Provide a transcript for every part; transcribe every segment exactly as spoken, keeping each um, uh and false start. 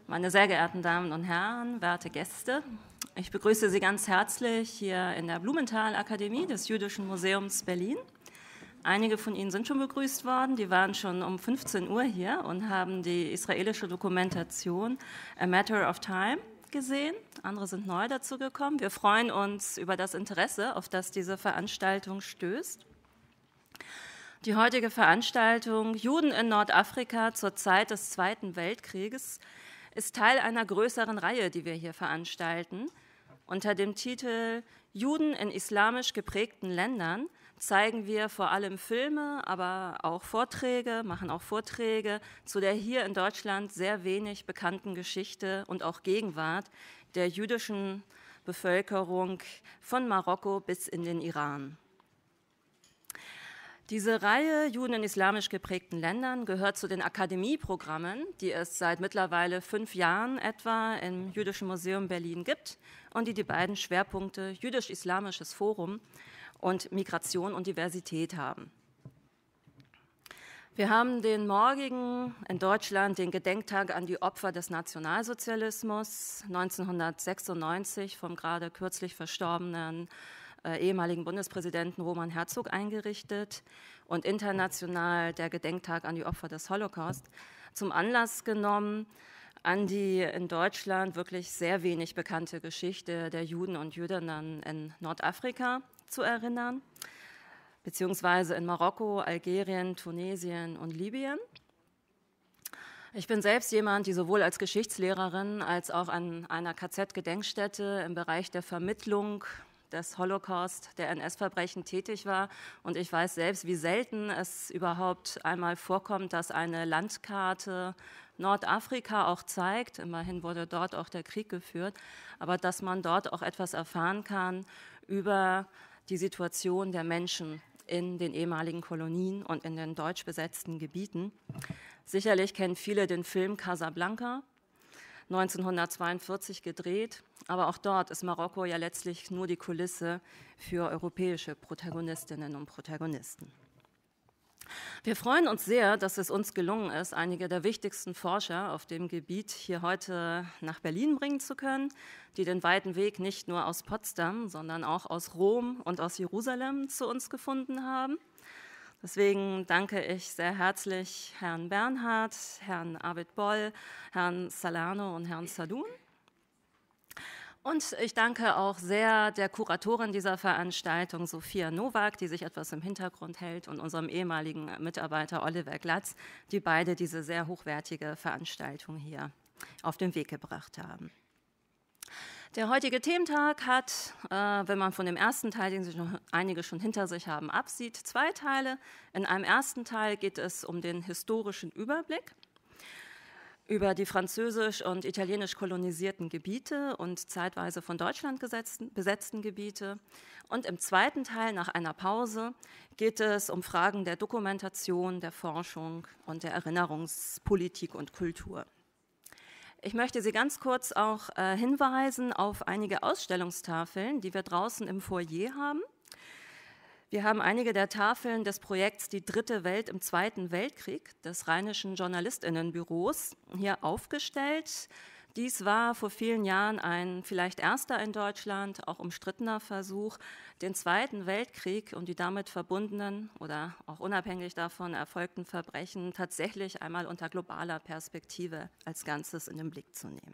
Meine sehr geehrten Damen und Herren, werte Gäste, ich begrüße Sie ganz herzlich hier in der Blumenthal-Akademie des Jüdischen Museums Berlin. Einige von Ihnen sind schon begrüßt worden, die waren schon um fünfzehn Uhr hier und haben die israelische Dokumentation A Matter of Time gesehen. Andere sind neu dazu gekommen. Wir freuen uns über das Interesse, auf das diese Veranstaltung stößt. Die heutige Veranstaltung Juden in Nordafrika zur Zeit des Zweiten Weltkrieges ist Teil einer größeren Reihe, die wir hier veranstalten. Unter dem Titel Juden in islamisch geprägten Ländern zeigen wir vor allem Filme, aber auch Vorträge, machen auch Vorträge zu der hier in Deutschland sehr wenig bekannten Geschichte und auch Gegenwart der jüdischen Bevölkerung von Marokko bis in den Iran. Diese Reihe Juden in islamisch geprägten Ländern gehört zu den Akademieprogrammen, die es seit mittlerweile fünf Jahren etwa im Jüdischen Museum Berlin gibt und die die beiden Schwerpunkte Jüdisch-Islamisches Forum und Migration und Diversität haben. Wir haben den morgigen in Deutschland den Gedenktag an die Opfer des Nationalsozialismus neunzehnhundertsechsundneunzig vom gerade kürzlich verstorbenen Äh, ehemaligen Bundespräsidenten Roman Herzog eingerichtet und international der Gedenktag an die Opfer des Holocaust zum Anlass genommen, an die in Deutschland wirklich sehr wenig bekannte Geschichte der Juden und Jüdinnen in Nordafrika zu erinnern, beziehungsweise in Marokko, Algerien, Tunesien und Libyen. Ich bin selbst jemand, die sowohl als Geschichtslehrerin als auch an einer K Z-Gedenkstätte im Bereich der Vermittlung des Holocaust, der N S-Verbrechen tätig war. Und ich weiß selbst, wie selten es überhaupt einmal vorkommt, dass eine Landkarte Nordafrika auch zeigt. Immerhin wurde dort auch der Krieg geführt. Aber dass man dort auch etwas erfahren kann über die Situation der Menschen in den ehemaligen Kolonien und in den deutsch besetzten Gebieten. Sicherlich kennen viele den Film Casablanca, neunzehnhundertzweiundvierzig gedreht, aber auch dort ist Marokko ja letztlich nur die Kulisse für europäische Protagonistinnen und Protagonisten. Wir freuen uns sehr, dass es uns gelungen ist, einige der wichtigsten Forscher auf dem Gebiet hier heute nach Berlin bringen zu können, die den weiten Weg nicht nur aus Potsdam, sondern auch aus Rom und aus Jerusalem zu uns gefunden haben. Deswegen danke ich sehr herzlich Herrn Bernhard, Herrn Arvid Boll, Herrn Salano und Herrn Sadoun. Und ich danke auch sehr der Kuratorin dieser Veranstaltung, Sophia Nowak, die sich etwas im Hintergrund hält, und unserem ehemaligen Mitarbeiter Oliver Glatz, die beide diese sehr hochwertige Veranstaltung hier auf den Weg gebracht haben. Der heutige Thementag hat, äh, wenn man von dem ersten Teil, den sich noch einige schon hinter sich haben, absieht, zwei Teile. In einem ersten Teil geht es um den historischen Überblick über die französisch und italienisch kolonisierten Gebiete und zeitweise von Deutschland gesetzten, besetzten Gebiete. Und im zweiten Teil, nach einer Pause, geht es um Fragen der Dokumentation, der Forschung und der Erinnerungspolitik und Kultur. Ich möchte Sie ganz kurz auch äh, hinweisen auf einige Ausstellungstafeln, die wir draußen im Foyer haben. Wir haben einige der Tafeln des Projekts Die dritte Welt im Zweiten Weltkrieg des Rheinischen Journalistinnenbüros hier aufgestellt. Dies war vor vielen Jahren ein vielleicht erster in Deutschland, auch umstrittener Versuch, den Zweiten Weltkrieg und die damit verbundenen oder auch unabhängig davon erfolgten Verbrechen tatsächlich einmal unter globaler Perspektive als Ganzes in den Blick zu nehmen.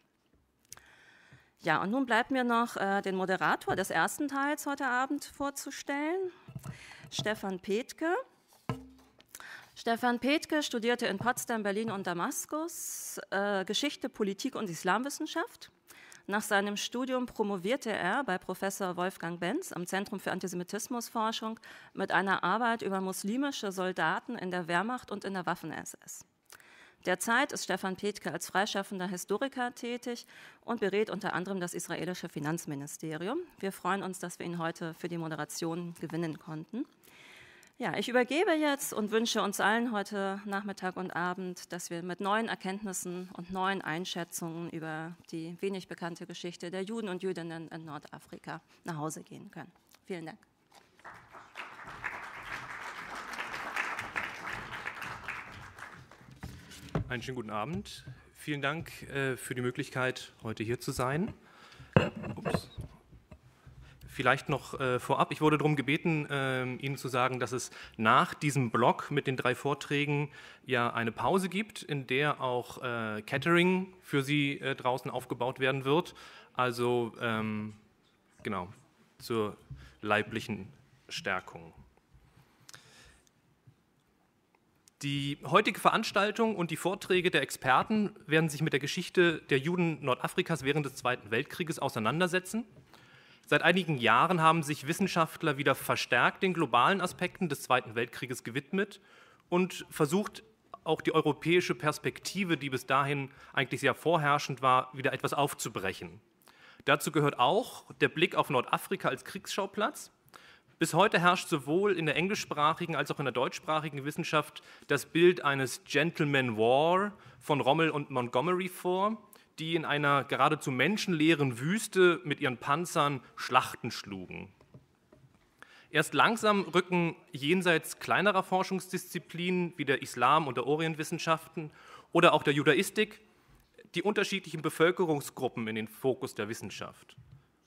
Ja, und nun bleibt mir noch äh, den Moderator des ersten Teils heute Abend vorzustellen, Stefan Petke. Stefan Petke studierte in Potsdam, Berlin und Damaskus äh, Geschichte, Politik und Islamwissenschaft. Nach seinem Studium promovierte er bei Professor Wolfgang Benz am Zentrum für Antisemitismusforschung mit einer Arbeit über muslimische Soldaten in der Wehrmacht und in der Waffen-S S. Derzeit ist Stefan Petke als freischaffender Historiker tätig und berät unter anderem das israelische Finanzministerium. Wir freuen uns, dass wir ihn heute für die Moderation gewinnen konnten. Ja, ich übergebe jetzt und wünsche uns allen heute Nachmittag und Abend, dass wir mit neuen Erkenntnissen und neuen Einschätzungen über die wenig bekannte Geschichte der Juden und Jüdinnen in Nordafrika nach Hause gehen können. Vielen Dank. Einen schönen guten Abend. vielen Dank äh, für die Möglichkeit, heute hier zu sein. Ups. Vielleicht noch äh, vorab, ich wurde darum gebeten, äh, Ihnen zu sagen, dass es nach diesem Block mit den drei Vorträgen ja eine Pause gibt, in der auch äh, Catering für Sie äh, draußen aufgebaut werden wird. Also ähm, genau, zur leiblichen Stärkung. Die heutige Veranstaltung und die Vorträge der Experten werden sich mit der Geschichte der Juden Nordafrikas während des Zweiten Weltkrieges auseinandersetzen. Seit einigen Jahren haben sich Wissenschaftler wieder verstärkt den globalen Aspekten des Zweiten Weltkrieges gewidmet und versucht, auch die europäische Perspektive, die bis dahin eigentlich sehr vorherrschend war, wieder etwas aufzubrechen. Dazu gehört auch der Blick auf Nordafrika als Kriegsschauplatz. Bis heute herrscht sowohl in der englischsprachigen als auch in der deutschsprachigen Wissenschaft das Bild eines Gentleman War von Rommel und Montgomery vor, die in einer geradezu menschenleeren Wüste mit ihren Panzern Schlachten schlugen. Erst langsam rücken jenseits kleinerer Forschungsdisziplinen wie der Islam- und der Orientwissenschaften oder auch der Judaistik die unterschiedlichen Bevölkerungsgruppen in den Fokus der Wissenschaft.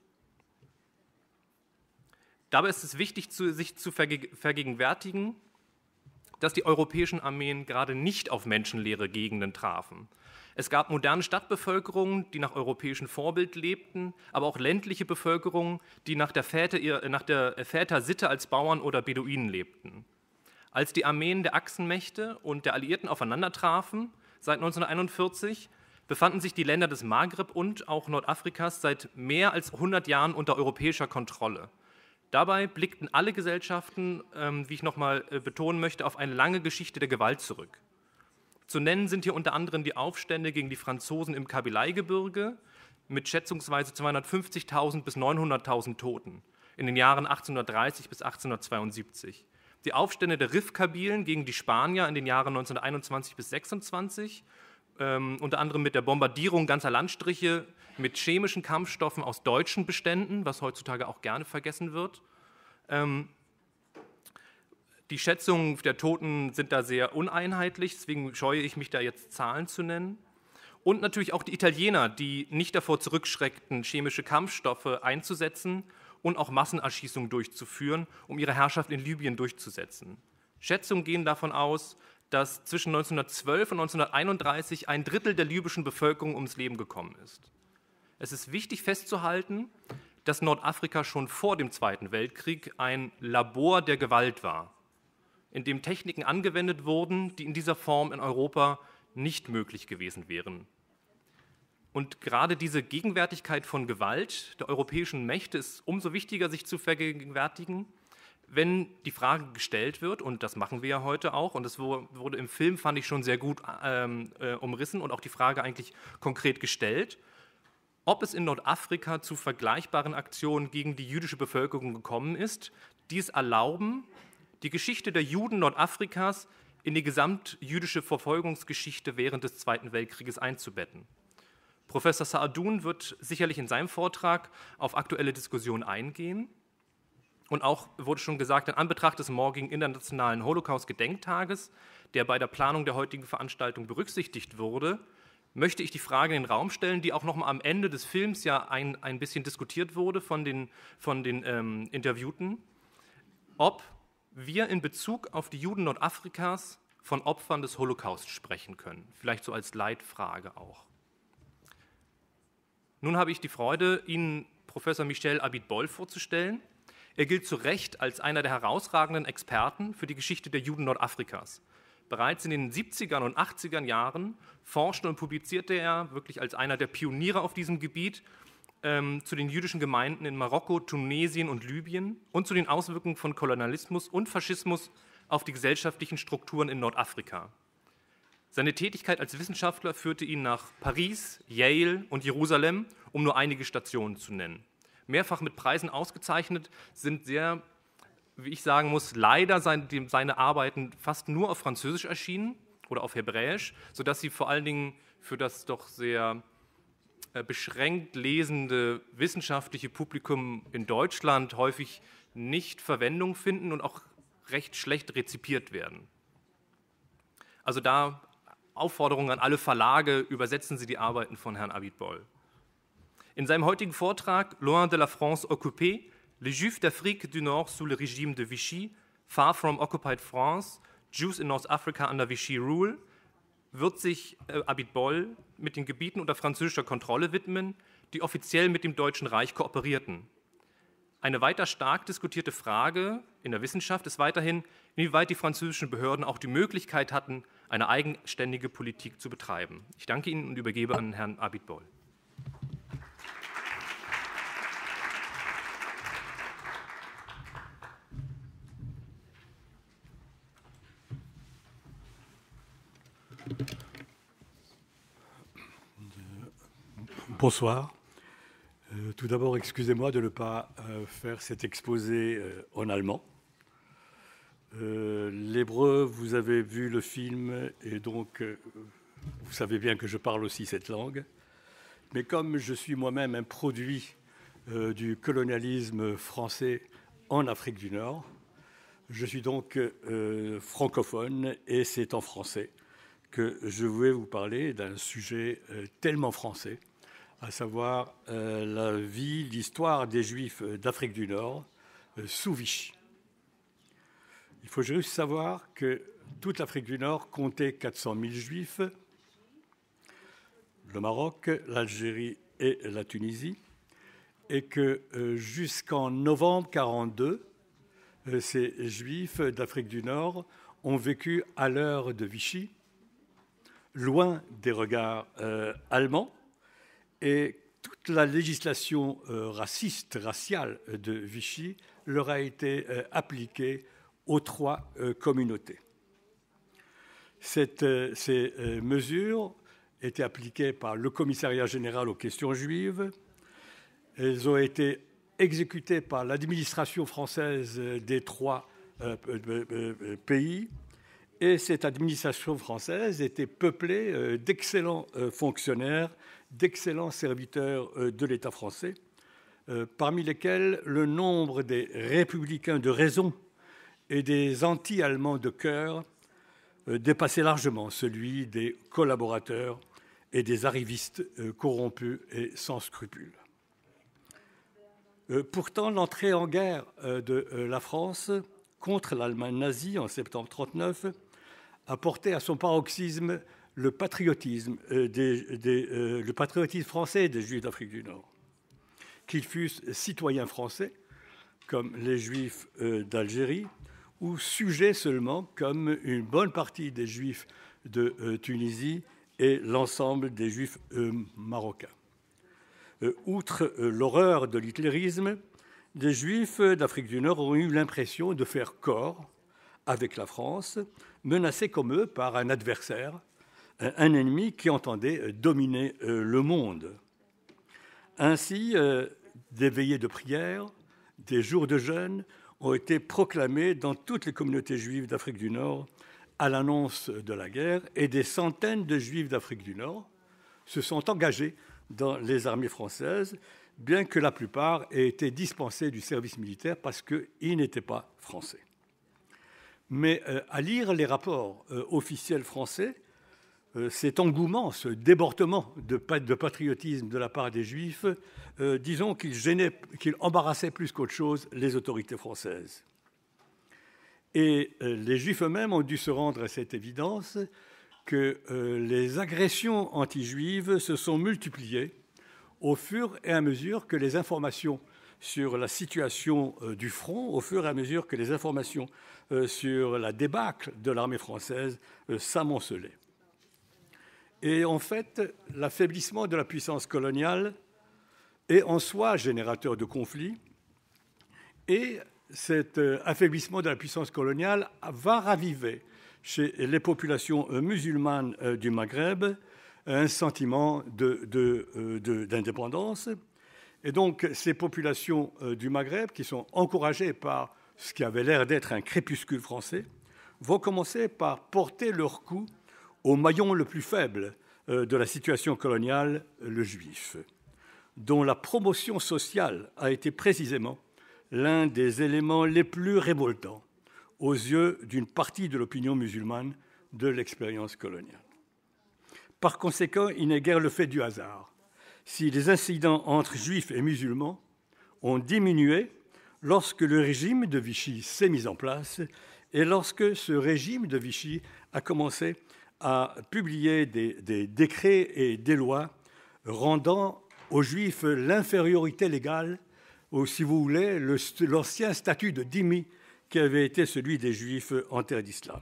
Dabei ist es wichtig, sich zu vergegenwärtigen, dass die europäischen Armeen gerade nicht auf menschenleere Gegenden trafen. Es gab moderne Stadtbevölkerungen, die nach europäischem Vorbild lebten, aber auch ländliche Bevölkerungen, die nach der, Väter, nach der Vätersitte als Bauern oder Beduinen lebten. Als die Armeen der Achsenmächte und der Alliierten aufeinandertrafen, seit neunzehnhunderteinundvierzig, befanden sich die Länder des Maghreb und auch Nordafrikas seit mehr als hundert Jahren unter europäischer Kontrolle. Dabei blickten alle Gesellschaften, wie ich nochmal betonen möchte, auf eine lange Geschichte der Gewalt zurück. Zu nennen sind hier unter anderem die Aufstände gegen die Franzosen im Kabylei-Gebirge mit schätzungsweise zweihundertfünfzigtausend bis neunhunderttausend Toten in den Jahren achtzehnhundertdreißig bis achtzehnhundertzweiundsiebzig. Die Aufstände der Rif-Kabylen gegen die Spanier in den Jahren neunzehnhunderteinundzwanzig bis sechsundzwanzig, ähm, unter anderem mit der Bombardierung ganzer Landstriche mit chemischen Kampfstoffen aus deutschen Beständen, was heutzutage auch gerne vergessen wird. Ähm, Die Schätzungen der Toten sind da sehr uneinheitlich, deswegen scheue ich mich da jetzt Zahlen zu nennen. Und natürlich auch die Italiener, die nicht davor zurückschreckten, chemische Kampfstoffe einzusetzen und auch Massenerschießungen durchzuführen, um ihre Herrschaft in Libyen durchzusetzen. Schätzungen gehen davon aus, dass zwischen neunzehnhundertzwölf und neunzehnhunderteinunddreißig ein Drittel der libyschen Bevölkerung ums Leben gekommen ist. Es ist wichtig festzuhalten, dass Nordafrika schon vor dem Zweiten Weltkrieg ein Labor der Gewalt war, in dem Techniken angewendet wurden, die in dieser Form in Europa nicht möglich gewesen wären. Und gerade diese Gegenwärtigkeit von Gewalt der europäischen Mächte ist umso wichtiger, sich zu vergegenwärtigen, wenn die Frage gestellt wird, und das machen wir ja heute auch, und das wurde im Film, fand ich, schon sehr gut ähm, äh, umrissen und auch die Frage eigentlich konkret gestellt, ob es in Nordafrika zu vergleichbaren Aktionen gegen die jüdische Bevölkerung gekommen ist, die es erlauben, die Geschichte der Juden Nordafrikas in die gesamtjüdische Verfolgungsgeschichte während des Zweiten Weltkrieges einzubetten. Professor Saadoun wird sicherlich in seinem Vortrag auf aktuelle Diskussionen eingehen. Und auch wurde schon gesagt, in Anbetracht des morgigen Internationalen Holocaust-Gedenktages, der bei der Planung der heutigen Veranstaltung berücksichtigt wurde, möchte ich die Frage in den Raum stellen, die auch noch mal am Ende des Films ja ein, ein bisschen diskutiert wurde von den, von den ähm, Interviewten, ob wir in Bezug auf die Juden Nordafrikas von Opfern des Holocaust sprechen können. Vielleicht so als Leitfrage auch. Nun habe ich die Freude, Ihnen Professor Michel Abitbol vorzustellen. Er gilt zu Recht als einer der herausragenden Experten für die Geschichte der Juden Nordafrikas. Bereits in den siebziger und achtziger Jahren forschte und publizierte er wirklich als einer der Pioniere auf diesem Gebiet ähm, zu den jüdischen Gemeinden in Marokko, Tunesien und Libyen und zu den Auswirkungen von Kolonialismus und Faschismus auf die gesellschaftlichen Strukturen in Nordafrika. Seine Tätigkeit als Wissenschaftler führte ihn nach Paris, Yale und Jerusalem, um nur einige Stationen zu nennen. Mehrfach mit Preisen ausgezeichnet, sind sehr, wie ich sagen muss, leider seine, seine Arbeiten fast nur auf Französisch erschienen oder auf Hebräisch, sodass sie vor allen Dingen für das doch sehr beschränkt lesende wissenschaftliche Publikum in Deutschland häufig nicht Verwendung finden und auch recht schlecht rezipiert werden. Also da Aufforderung an alle Verlage, übersetzen Sie die Arbeiten von Herrn Abitbol. In seinem heutigen Vortrag Loin de la France occupée, les Juifs d'Afrique du Nord sous le régime de Vichy, Far from Occupied France, Jews in North Africa under Vichy Rule, wird sich äh, Abitbol mit den Gebieten unter französischer Kontrolle widmen, die offiziell mit dem Deutschen Reich kooperierten. Eine weiter stark diskutierte Frage in der Wissenschaft ist weiterhin, inwieweit die französischen Behörden auch die Möglichkeit hatten, eine eigenständige Politik zu betreiben. Ich danke Ihnen und übergebe an Herrn Abitbol. Bonsoir. Euh, tout d'abord, excusez-moi de ne pas euh, faire cet exposé euh, en allemand. Euh, L'hébreu, vous avez vu le film et donc euh, vous savez bien que je parle aussi cette langue. Mais comme je suis moi-même un produit euh, du colonialisme français en Afrique du Nord, je suis donc euh, francophone et c'est en français que je vais vous parler d'un sujet euh, tellement français, à savoir euh, la vie, l'histoire des Juifs d'Afrique du Nord euh, sous Vichy. Il faut juste savoir que toute l'Afrique du Nord comptait quatre cent mille Juifs, le Maroc, l'Algérie et la Tunisie, et que euh, jusqu'en novembre mille neuf cent quarante-deux, euh, ces Juifs d'Afrique du Nord ont vécu à l'heure de Vichy, loin des regards euh, allemands, et toute la législation euh, raciste, raciale de Vichy leur a été euh, appliquée aux trois euh, communautés. Cette, euh, ces euh, mesures étaient appliquées par le Commissariat général aux questions juives. Elles ont été exécutées par l'administration française des trois euh, euh, euh, pays. Et cette administration française était peuplée euh, d'excellents euh, fonctionnaires, d'excellents serviteurs euh, de l'État français, euh, parmi lesquels le nombre des républicains de raison et des anti-allemands de cœur euh, dépassait largement celui des collaborateurs et des arrivistes euh, corrompus et sans scrupules. Euh, pourtant, l'entrée en guerre euh, de euh, la France contre l'Allemagne nazie en septembre mille neuf cent trente-neuf a porté à son paroxysme le patriotisme, euh, des, des, euh, le patriotisme français des Juifs d'Afrique du Nord. Qu'ils fussent citoyens français, comme les Juifs euh, d'Algérie, ou sujets seulement, comme une bonne partie des Juifs de euh, Tunisie et l'ensemble des Juifs euh, marocains. Euh, outre euh, l'horreur de l'hitlérisme, les Juifs d'Afrique du Nord ont eu l'impression de faire corps avec la France, menacés comme eux par un adversaire, un ennemi qui entendait dominer le monde. Ainsi, des veillées de prière, des jours de jeûne ont été proclamés dans toutes les communautés juives d'Afrique du Nord à l'annonce de la guerre, et des centaines de Juifs d'Afrique du Nord se sont engagés dans les armées françaises, bien que la plupart aient été dispensés du service militaire parce qu'ils n'étaient pas français. Mais euh, à lire les rapports euh, officiels français, euh, cet engouement, ce débordement de, de patriotisme de la part des Juifs, euh, disons qu'il gênait, qu'il embarrassait plus qu'autre chose les autorités françaises. Et euh, les Juifs eux-mêmes ont dû se rendre à cette évidence que euh, les agressions anti-juives se sont multipliées au fur et à mesure que les informations sur la situation euh, du front, au fur et à mesure que les informations euh, sur la débâcle de l'armée française euh, s'amoncelaient. Et en fait, l'affaiblissement de la puissance coloniale est en soi générateur de conflits, et cet euh, affaiblissement de la puissance coloniale va raviver chez les populations euh, musulmanes euh, du Maghreb un sentiment de, de, euh, de, d'indépendance. Et donc, ces populations euh, du Maghreb, qui sont encouragées par ce qui avait l'air d'être un crépuscule français, vont commencer par porter leur coup au maillon le plus faible euh, de la situation coloniale, le juif, dont la promotion sociale a été précisément l'un des éléments les plus révoltants aux yeux d'une partie de l'opinion musulmane de l'expérience coloniale. Par conséquent, il n'est guère le fait du hasard si les incidents entre juifs et musulmans ont diminué lorsque le régime de Vichy s'est mis en place et lorsque ce régime de Vichy a commencé à publier des, des décrets et des lois rendant aux Juifs l'infériorité légale, ou si vous voulez, le, l'ancien statut de dhimmi qui avait été celui des Juifs en terre d'islam.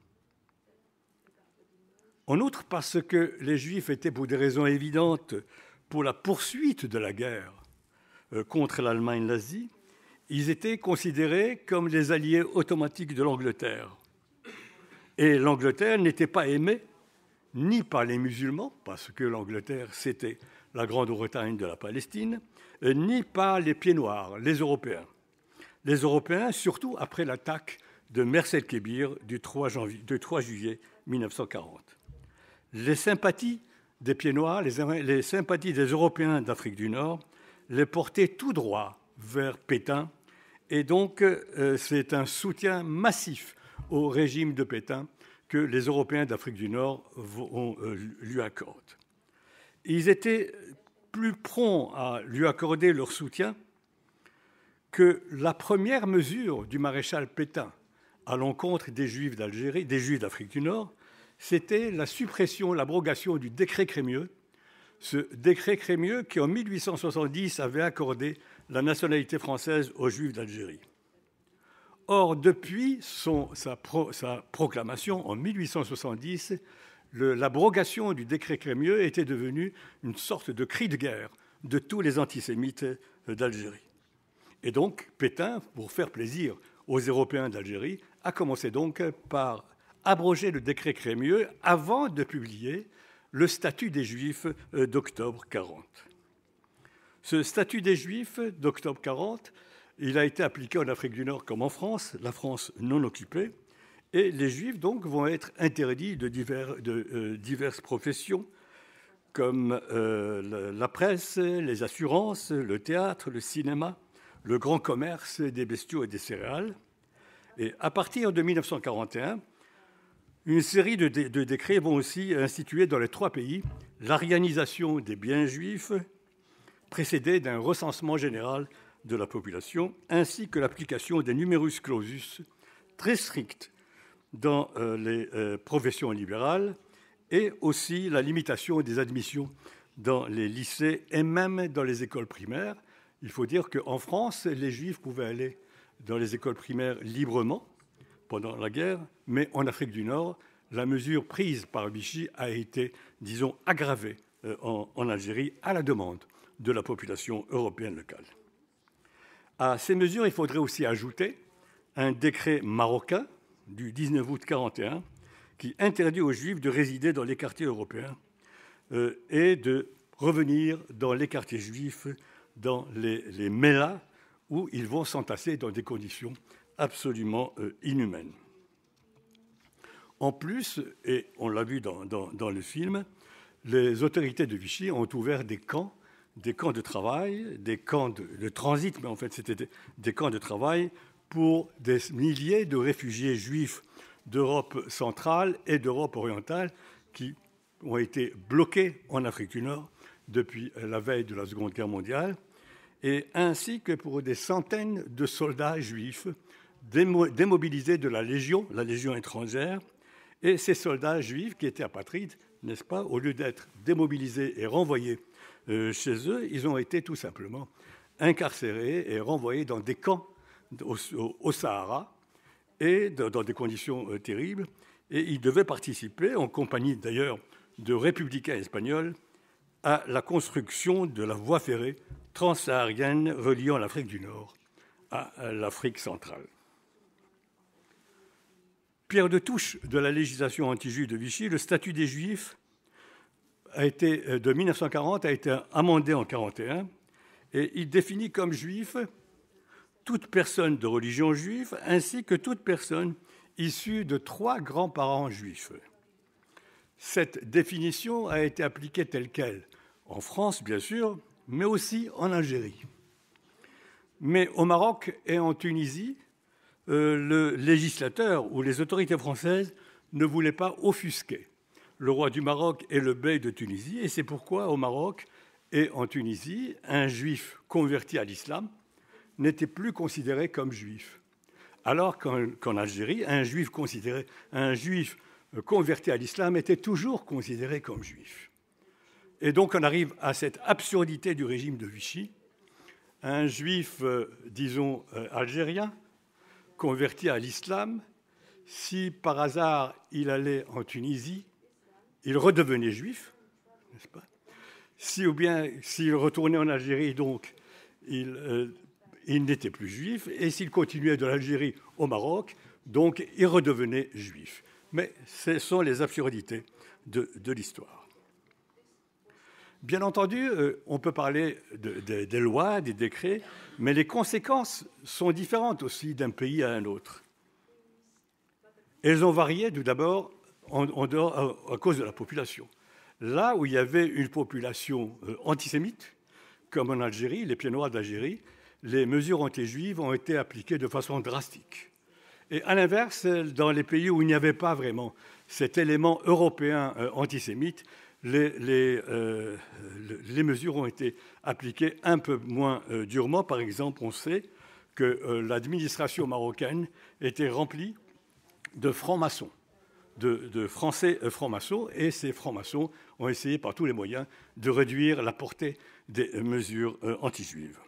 En outre, parce que les Juifs étaient, pour des raisons évidentes, pour la poursuite de la guerre contre l'Allemagne nazie, ils étaient considérés comme les alliés automatiques de l'Angleterre. Et l'Angleterre n'était pas aimée ni par les musulmans, parce que l'Angleterre, c'était la Grande-Bretagne de la Palestine, ni par les pieds noirs, les Européens. Les Européens, surtout après l'attaque de Mers el-Kébir du trois juillet mille neuf cent quarante. Les sympathies des pieds noirs, les, les sympathies des Européens d'Afrique du Nord, les portaient tout droit vers Pétain. Et donc, euh, c'est un soutien massif au régime de Pétain que les Européens d'Afrique du Nord vont, euh, lui accordent. Ils étaient plus prompts à lui accorder leur soutien que la première mesure du maréchal Pétain à l'encontre des Juifs d'Algérie, des Juifs d'Afrique du Nord, c'était la suppression, l'abrogation du décret Crémieux, ce décret Crémieux qui, en mille huit cent soixante-dix, avait accordé la nationalité française aux Juifs d'Algérie. Or, depuis son, sa, pro, sa proclamation en mille huit cent soixante-dix, le, l'abrogation du décret Crémieux était devenue une sorte de cri de guerre de tous les antisémites d'Algérie. Et donc, Pétain, pour faire plaisir aux Européens d'Algérie, a commencé donc par abroger le décret Crémieux avant de publier le statut des Juifs d'octobre quarante. Ce statut des Juifs d'octobre quarante, il a été appliqué en Afrique du Nord comme en France, la France non occupée, et les Juifs donc vont être interdits de, divers, de euh, diverses professions comme euh, la presse, les assurances, le théâtre, le cinéma, le grand commerce des bestiaux et des céréales. Et à partir de mille neuf cent quarante et un, une série de, dé- de décrets vont aussi instituer dans les trois pays l'arianisation des biens juifs, précédée d'un recensement général de la population, ainsi que l'application des numerus clausus très stricts dans euh, les euh, professions libérales, et aussi la limitation des admissions dans les lycées et même dans les écoles primaires. Il faut dire qu'en France, les Juifs pouvaient aller dans les écoles primaires librement pendant la guerre, mais en Afrique du Nord, la mesure prise par Vichy a été, disons, aggravée en, en Algérie à la demande de la population européenne locale. À ces mesures, il faudrait aussi ajouter un décret marocain du dix-neuf août quarante et un qui interdit aux Juifs de résider dans les quartiers européens euh, et de revenir dans les quartiers juifs, dans les, les mélas, où ils vont s'entasser dans des conditions absolument euh, inhumaines. En plus, et on l'a vu dans, dans, dans le film, les autorités de Vichy ont ouvert des camps, des camps de travail, des camps de, de transit, mais en fait c'était des, des camps de travail pour des milliers de réfugiés juifs d'Europe centrale et d'Europe orientale qui ont été bloqués en Afrique du Nord depuis la veille de la Seconde Guerre mondiale, et ainsi que pour des centaines de soldats juifs démobilisés de la Légion, la Légion étrangère, et ces soldats juifs qui étaient apatrides, n'est-ce pas, au lieu d'être démobilisés et renvoyés euh, chez eux, ils ont été tout simplement incarcérés et renvoyés dans des camps au, au, au Sahara, et dans, dans des conditions euh, terribles, et ils devaient participer, en compagnie d'ailleurs de républicains espagnols, à la construction de la voie ferrée transsaharienne reliant l'Afrique du Nord à l'Afrique centrale. Pierre de touche de la législation anti-juive de Vichy, le statut des Juifs a été, de mille neuf cent quarante a été amendé en mille neuf cent quarante et un, et il définit comme juif toute personne de religion juive ainsi que toute personne issue de trois grands-parents juifs. Cette définition a été appliquée telle quelle en France, bien sûr, mais aussi en Algérie. Mais au Maroc et en Tunisie, euh, le législateur ou les autorités françaises ne voulaient pas offusquer le roi du Maroc et le bey de Tunisie. Et c'est pourquoi au Maroc et en Tunisie, un juif converti à l'islam n'était plus considéré comme juif. Alors qu'en, qu'en Algérie, un juif, considéré, un juif converti à l'islam était toujours considéré comme juif. Et donc on arrive à cette absurdité du régime de Vichy. Un juif, euh, disons, euh, algérien, converti à l'islam, si par hasard il allait en Tunisie, il redevenait juif, n'est-ce pas? Si ou bien s'il retournait en Algérie, donc, il, euh, il n'était plus juif, et s'il continuait de l'Algérie au Maroc, donc il redevenait juif. Mais ce sont les absurdités de, de l'histoire. Bien entendu, euh, on peut parler de, de, des lois, des décrets, mais les conséquences sont différentes aussi d'un pays à un autre. Elles ont varié tout d'abord en, en dehors, à, à cause de la population. Là où il y avait une population euh, antisémite, comme en Algérie, les pieds noirs d'Algérie, les mesures anti-juives ont été appliquées de façon drastique. Et à l'inverse, dans les pays où il n'y avait pas vraiment cet élément européen euh, antisémite, les, les, euh, les mesures ont été appliquées un peu moins euh, durement. Par exemple, on sait que euh, l'administration marocaine était remplie de francs-maçons, de, de Français euh, francs-maçons, et ces francs-maçons ont essayé par tous les moyens de réduire la portée des euh, mesures euh, anti-juives.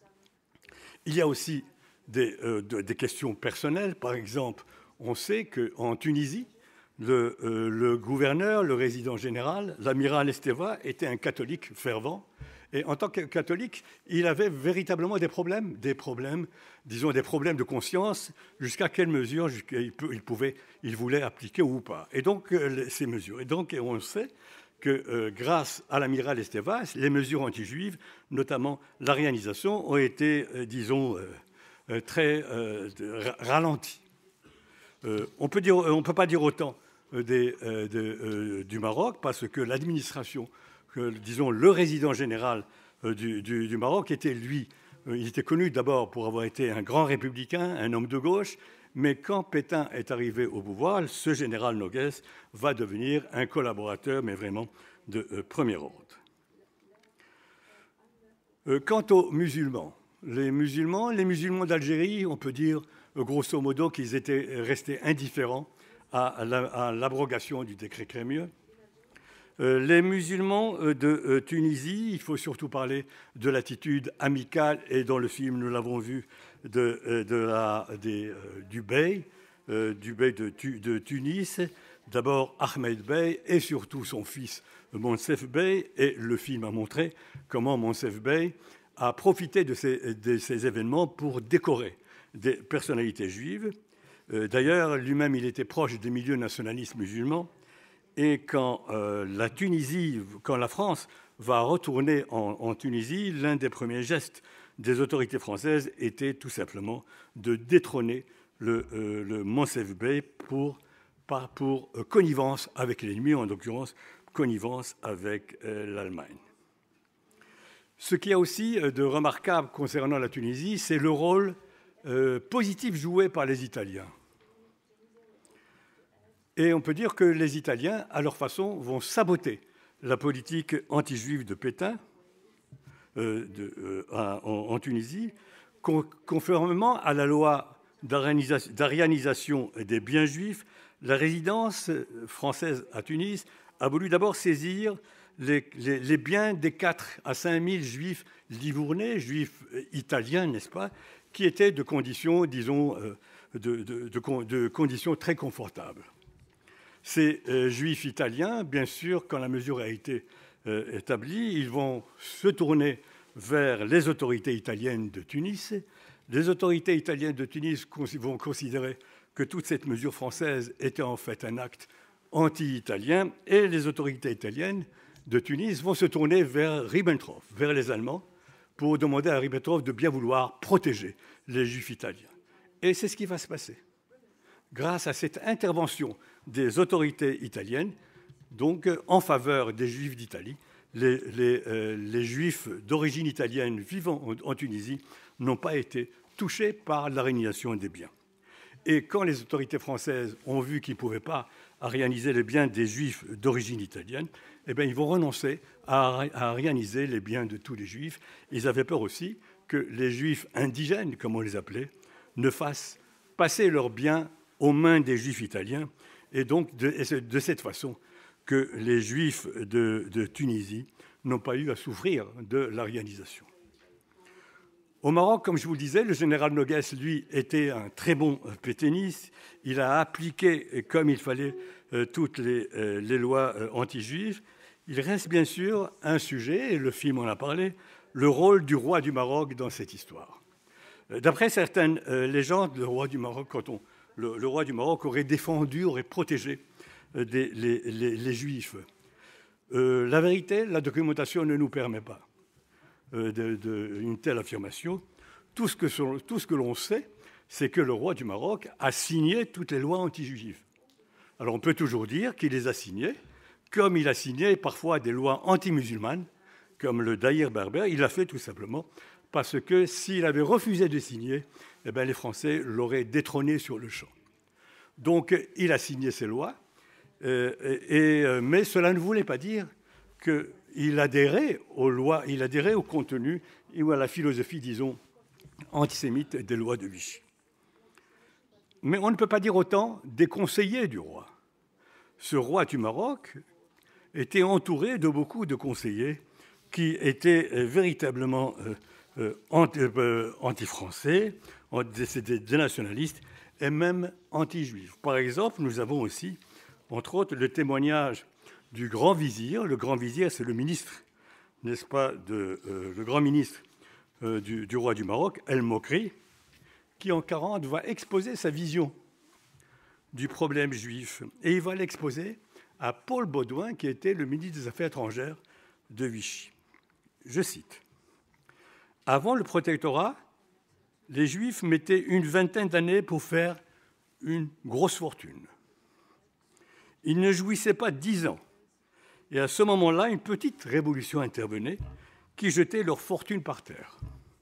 Il y a aussi des, euh, de, des questions personnelles. Par exemple, on sait qu'en Tunisie, le, euh, le gouverneur, le résident général, l'amiral Esteva, était un catholique fervent. Et en tant que catholique, il avait véritablement des problèmes, des problèmes, disons des problèmes de conscience, jusqu'à quelle mesure il, il, pouvait, il voulait appliquer ou pas. Et donc, euh, ces mesures. Et donc, on sait que euh, grâce à l'amiral Esteva, les mesures anti-juives, notamment l'arianisation, ont été, euh, disons, euh, euh, très euh, ralenties. Euh, on peut dire, on peut pas dire autant des, euh, de, euh, du Maroc, parce que l'administration, euh, disons, le résident général euh, du, du, du Maroc était, lui, euh, il était connu d'abord pour avoir été un grand républicain, un homme de gauche, mais quand Pétain est arrivé au pouvoir, ce général Noguès va devenir un collaborateur, mais vraiment de euh, premier ordre. Euh, quant aux musulmans, les musulmans, les musulmans d'Algérie, on peut dire, euh, grosso modo, qu'ils étaient restés indifférents à, la, à l'abrogation du décret Crémieux. Euh, les musulmans de euh, Tunisie, il faut surtout parler de l'attitude amicale, et dans le film, nous l'avons vu, de, euh, de la, des, euh, du bey, euh, du bey de, de Tunis, d'abord Ahmed Bey et surtout son fils Monsef Bey, et le film a montré comment Monsef Bey a profité de ces, de ces événements pour décorer des personnalités juives. Euh, d'ailleurs, lui-même, il était proche des milieux nationalistes musulmans. Et quand euh, la Tunisie, quand la France va retourner en, en Tunisie, l'un des premiers gestes des autorités françaises était tout simplement de détrôner le, euh, le Monsef Bey pour, par, pour euh, connivence avec l'ennemi, en l'occurrence connivence avec euh, l'Allemagne. Ce qu'il y a aussi de remarquable concernant la Tunisie, c'est le rôle euh, positif joué par les Italiens. Et on peut dire que les Italiens, à leur façon, vont saboter la politique anti-juive de Pétain euh, de, euh, en, en Tunisie, con, conformément à la loi d'arianisation des biens juifs. La résidence française à Tunis a voulu d'abord saisir les, les, les biens des quatre à cinq mille juifs livournais, juifs italiens, n'est-ce pas, qui étaient de conditions, disons, de, de, de, de conditions très confortables. Ces euh, juifs italiens, bien sûr, quand la mesure a été euh, établie, ils vont se tourner vers les autorités italiennes de Tunis. Les autorités italiennes de Tunis vont considérer que toute cette mesure française était en fait un acte anti-italien, et les autorités italiennes de Tunis vont se tourner vers Ribbentrop, vers les Allemands, pour demander à Ribbentrop de bien vouloir protéger les juifs italiens. Et c'est ce qui va se passer. Grâce à cette intervention des autorités italiennes, donc en faveur des juifs d'Italie, les, les, euh, les juifs d'origine italienne vivant en, en Tunisie n'ont pas été touchés par l'arianisation des biens. Et quand les autorités françaises ont vu qu'ils ne pouvaient pas arianiser les biens des Juifs d'origine italienne, eh bien, ils vont renoncer à arianiser les biens de tous les Juifs. Ils avaient peur aussi que les Juifs indigènes, comme on les appelait, ne fassent passer leurs biens aux mains des Juifs italiens. Et donc, de, et c'est de cette façon que les Juifs de, de Tunisie n'ont pas eu à souffrir de l'arianisation. Au Maroc, comme je vous le disais, le général Noguès, lui, était un très bon pétainiste. Il a appliqué comme il fallait euh, toutes les, euh, les lois euh, anti-juives. Il reste bien sûr un sujet, et le film en a parlé, le rôle du roi du Maroc dans cette histoire. Euh, d'après certaines euh, légendes, le roi du Maroc, quand on, le, le roi du Maroc aurait défendu, aurait protégé euh, des, les, les, les Juifs. Euh, la vérité, la documentation ne nous permet pas euh, de, de, une telle affirmation. Tout ce que, tout ce que l'on sait, c'est que le roi du Maroc a signé toutes les lois anti-juives. Alors on peut toujours dire qu'il les a signées, comme il a signé parfois des lois anti-musulmanes, comme le Daïr berbère. Il l'a fait tout simplement parce que s'il avait refusé de signer, eh bien, les Français l'auraient détrôné sur le champ. Donc il a signé ces lois, euh, et, et, mais cela ne voulait pas dire qu'il adhérait aux lois, il adhérait au contenu ou à la philosophie, disons, antisémite des lois de Vichy. Mais on ne peut pas dire autant des conseillers du roi. Ce roi du Maroc était entouré de beaucoup de conseillers qui étaient véritablement euh, euh, anti-français, des, des nationalistes et même anti-juifs. Par exemple, nous avons aussi, entre autres, le témoignage du grand vizir. Le grand vizir, c'est le ministre, n'est-ce pas, de, euh, le grand ministre euh, du, du roi du Maroc, El Mokri, qui en quarante va exposer sa vision du problème juif. Et il va l'exposer à Paul Baudouin, qui était le ministre des Affaires étrangères de Vichy. Je cite. « Avant le protectorat, les Juifs mettaient une vingtaine d'années pour faire une grosse fortune. Ils ne jouissaient pas dix ans. Et à ce moment-là, une petite révolution intervenait qui jetait leur fortune par terre.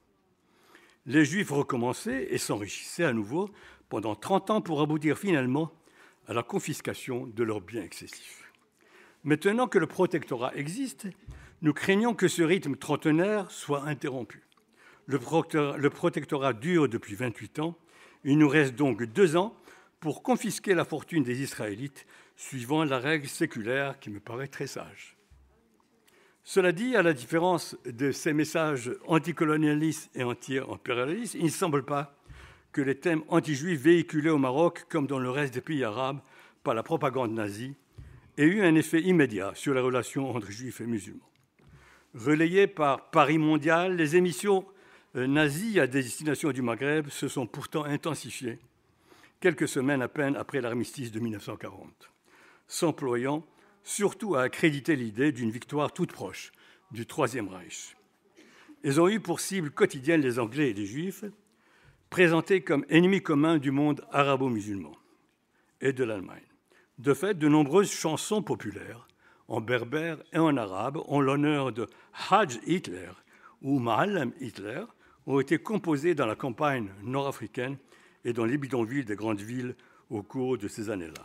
Les Juifs recommençaient et s'enrichissaient à nouveau pendant trente ans pour aboutir finalement à la confiscation de leurs biens excessifs. Maintenant que le protectorat existe, nous craignons que ce rythme trentenaire soit interrompu. Le protectorat dure depuis vingt-huit ans. Il nous reste donc deux ans pour confisquer la fortune des Israélites, suivant la règle séculaire qui me paraît très sage. Cela dit, à la différence de ces messages anticolonialistes et anti-impérialistes, il ne semble pas que les thèmes anti-juifs véhiculés au Maroc, comme dans le reste des pays arabes, par la propagande nazie, aient eu un effet immédiat sur les relations entre juifs et musulmans. Relayées par Paris Mondial, les émissions nazies à destination du Maghreb se sont pourtant intensifiées quelques semaines à peine après l'armistice de mille neuf cent quarante, s'employant surtout à accréditer l'idée d'une victoire toute proche du Troisième Reich. Ils ont eu pour cible quotidienne les Anglais et les Juifs, présentés comme ennemis communs du monde arabo-musulman et de l'Allemagne. De fait, de nombreuses chansons populaires, en berbère et en arabe, en l'honneur de Hajj Hitler ou Ma'alem Hitler, ont été composées dans la campagne nord-africaine et dans les bidonvilles des grandes villes au cours de ces années-là.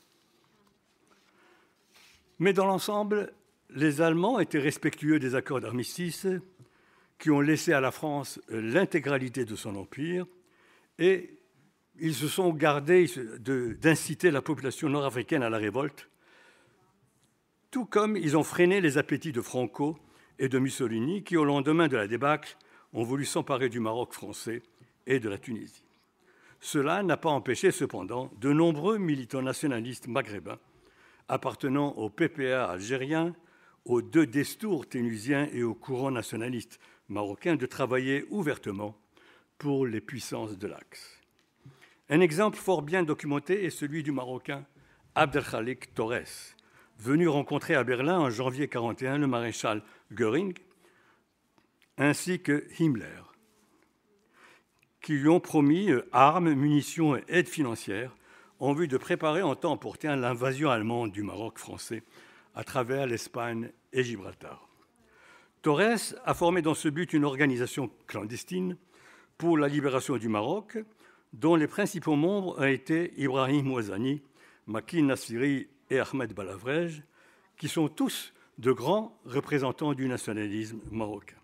Mais dans l'ensemble, les Allemands étaient respectueux des accords d'armistice qui ont laissé à la France l'intégralité de son empire et ils se sont gardés de, d'inciter la population nord-africaine à la révolte, tout comme ils ont freiné les appétits de Franco et de Mussolini qui, au lendemain de la débâcle, ont voulu s'emparer du Maroc français et de la Tunisie. Cela n'a pas empêché cependant de nombreux militants nationalistes maghrébins appartenant au P P A algérien, aux deux destours tunisien et au courant nationaliste marocain de travailler ouvertement pour les puissances de l'Axe. Un exemple fort bien documenté est celui du Marocain Abdelkhalik Torres, venu rencontrer à Berlin en janvier mille neuf cent quarante et un le maréchal Göring ainsi que Himmler, qui lui ont promis armes, munitions et aides financières en vue de préparer en temps opportun l'invasion allemande du Maroc français à travers l'Espagne et Gibraltar. Torres a formé dans ce but une organisation clandestine pour la libération du Maroc, dont les principaux membres ont été Ibrahim Ouazani, Maki Nassiri et Ahmed Balavrej, qui sont tous de grands représentants du nationalisme marocain.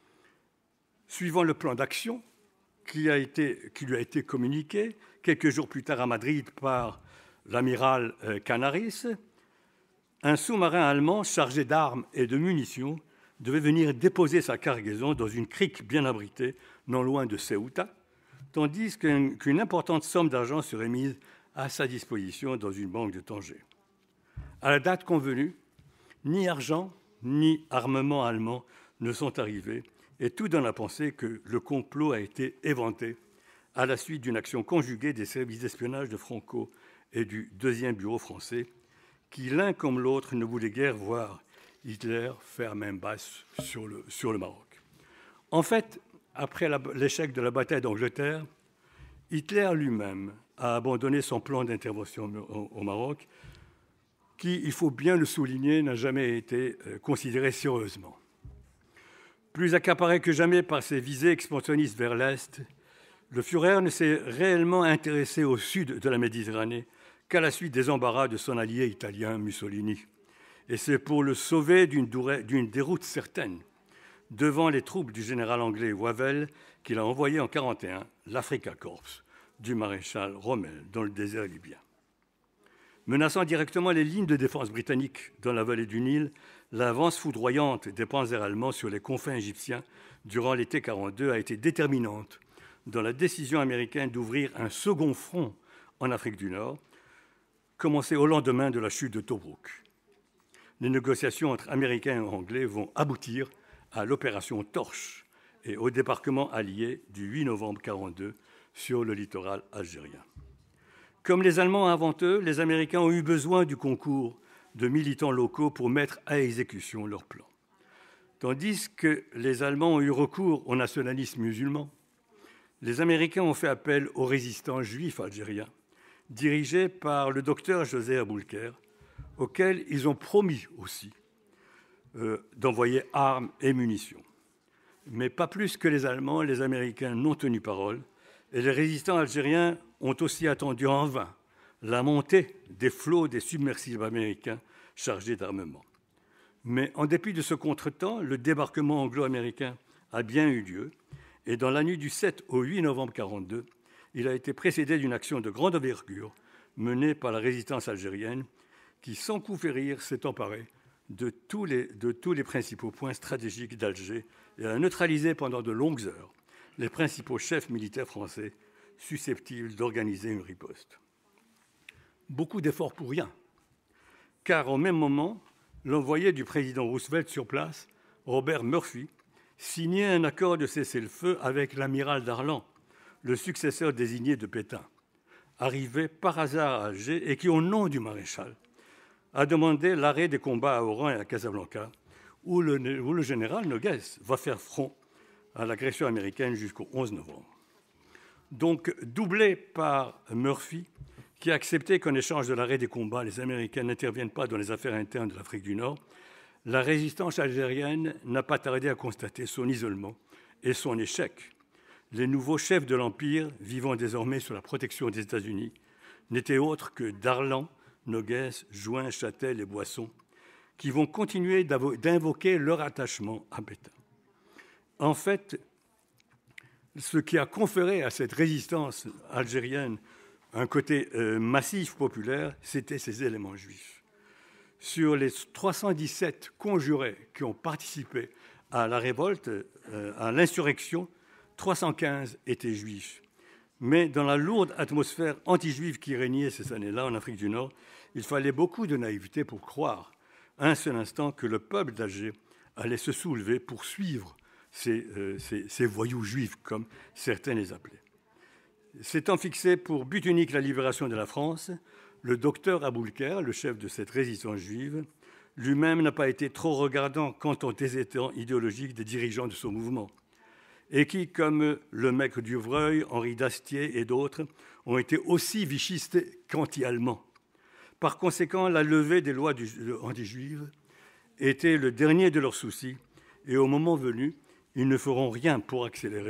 Suivant le plan d'action qui, a été, qui lui a été communiqué quelques jours plus tard à Madrid par l'amiral Canaris, un sous-marin allemand chargé d'armes et de munitions devait venir déposer sa cargaison dans une crique bien abritée, non loin de Ceuta, tandis qu'une, qu'une importante somme d'argent serait mise à sa disposition dans une banque de Tanger. À la date convenue, ni argent ni armement allemand ne sont arrivés, et tout donne à penser que le complot a été éventé à la suite d'une action conjuguée des services d'espionnage de Franco et du deuxième bureau français, qui l'un comme l'autre ne voulait guère voir Hitler faire main basse sur le, sur le Maroc. En fait, après la, l'échec de la bataille d'Angleterre, Hitler lui-même a abandonné son plan d'intervention au, au Maroc, qui, il faut bien le souligner, n'a jamais été considéré sérieusement. Plus accaparé que jamais par ses visées expansionnistes vers l'Est, le Führer ne s'est réellement intéressé au sud de la Méditerranée qu'à la suite des embarras de son allié italien Mussolini. Et c'est pour le sauver d'une, dourée, d'une déroute certaine devant les troupes du général anglais Wavell qu'il a envoyé en mille neuf cent quarante et un l'Afrika Korps du maréchal Rommel dans le désert libyen. Menaçant directement les lignes de défense britanniques dans la vallée du Nil, l'avance foudroyante des panzers allemands sur les confins égyptiens durant l'été quarante-deux a été déterminante dans la décision américaine d'ouvrir un second front en Afrique du Nord, commencé au lendemain de la chute de Tobrouk. Les négociations entre Américains et Anglais vont aboutir à l'opération Torche et au débarquement allié du huit novembre quarante-deux sur le littoral algérien. Comme les Allemands avant eux, les Américains ont eu besoin du concours de militants locaux pour mettre à exécution leur plan. Tandis que les Allemands ont eu recours au nationalisme musulman, les Américains ont fait appel aux résistants juifs algériens, dirigés par le docteur José Aboulker, auquel ils ont promis aussi euh, d'envoyer armes et munitions. Mais pas plus que les Allemands, les Américains n'ont tenu parole, et les résistants algériens ont aussi attendu en vain la montée des flots des submersibles américains chargés d'armement. Mais en dépit de ce contretemps, le débarquement anglo-américain a bien eu lieu, et dans la nuit du sept au huit novembre quarante-deux, il a été précédé d'une action de grande envergure menée par la résistance algérienne qui, sans coup férir, s'est emparée de tous les, de tous les principaux points stratégiques d'Alger et a neutralisé pendant de longues heures les principaux chefs militaires français susceptibles d'organiser une riposte. Beaucoup d'efforts pour rien, car au même moment, l'envoyé du président Roosevelt sur place, Robert Murphy, signait un accord de cessez-le-feu avec l'amiral Darlan, le successeur désigné de Pétain, arrivé par hasard à Alger et qui, au nom du maréchal, a demandé l'arrêt des combats à Oran et à Casablanca, où le, où le général Noguès va faire front à l'agression américaine jusqu'au onze novembre. Donc, doublé par Murphy, qui a accepté qu'en échange de l'arrêt des combats, les Américains n'interviennent pas dans les affaires internes de l'Afrique du Nord, la résistance algérienne n'a pas tardé à constater son isolement et son échec. Les nouveaux chefs de l'Empire, vivant désormais sous la protection des États-Unis, n'étaient autres que Darlan, Noguès, Juin, Châtel et Boisson, qui vont continuer d'invoquer leur attachement à Pétain. En fait, ce qui a conféré à cette résistance algérienne un côté euh, massif populaire, c'était ces éléments juifs. Sur les trois cent dix-sept conjurés qui ont participé à la révolte, euh, à l'insurrection, trois cent quinze étaient juifs. Mais dans la lourde atmosphère anti-juive qui régnait ces années-là en Afrique du Nord, il fallait beaucoup de naïveté pour croire un seul instant que le peuple d'Alger allait se soulever pour suivre ces, euh, ces, ces voyous juifs, comme certains les appelaient. S'étant fixé pour but unique la libération de la France, le docteur Aboulker, le chef de cette résistance juive, lui-même n'a pas été trop regardant quant aux antécédents idéologiques des dirigeants de son mouvement, et qui, comme le maître Duvreuil, Henri Dastier et d'autres, ont été aussi vichistes qu'anti-allemands. Par conséquent, la levée des lois anti-juives était le dernier de leurs soucis, et au moment venu, ils ne feront rien pour accélérer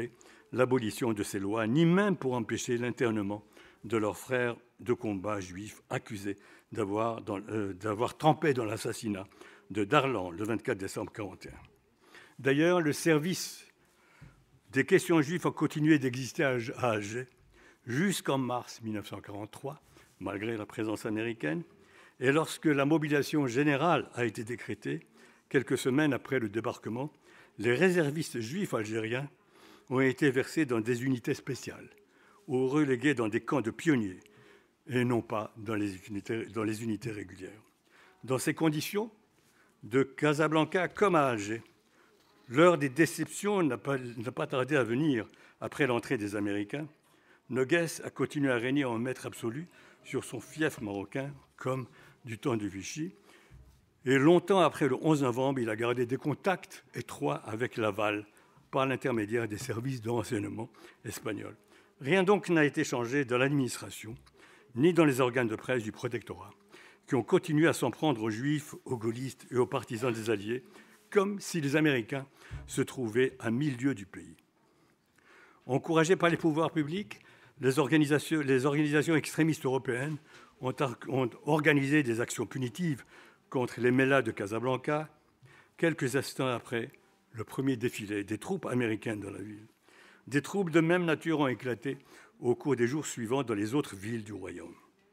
l'abolition de ces lois, ni même pour empêcher l'internement de leurs frères de combat juifs accusés d'avoir, dans, euh, d'avoir trempé dans l'assassinat de Darlan le vingt-quatre décembre mille neuf cent quarante et un. D'ailleurs, le service des questions juives a continué d'exister à Alger jusqu'en mars mille neuf cent quarante-trois, malgré la présence américaine, et lorsque la mobilisation générale a été décrétée, quelques semaines après le débarquement, les réservistes juifs algériens ont été versés dans des unités spéciales ou relégués dans des camps de pionniers et non pas dans les unités, dans les unités régulières. Dans ces conditions, de Casablanca comme à Alger, l'heure des déceptions n'a pas, n'a pas tardé à venir après l'entrée des Américains. Noguès a continué à régner en maître absolu sur son fief marocain, comme du temps de Vichy. Et longtemps après le onze novembre, il a gardé des contacts étroits avec Laval par l'intermédiaire des services de renseignement espagnols. Rien donc n'a été changé dans l'administration, ni dans les organes de presse du protectorat, qui ont continué à s'en prendre aux Juifs, aux gaullistes et aux partisans des Alliés, comme si les Américains se trouvaient à mille lieues du pays. Encouragés par les pouvoirs publics, les organisations, les organisations extrémistes européennes ont, ont organisé des actions punitives contre les Mellahs de Casablanca, quelques instants après le premier défilé des troupes américaines dans la ville. Des troubles de même nature ont éclaté au cours des jours suivants dans les autres villes du royaume.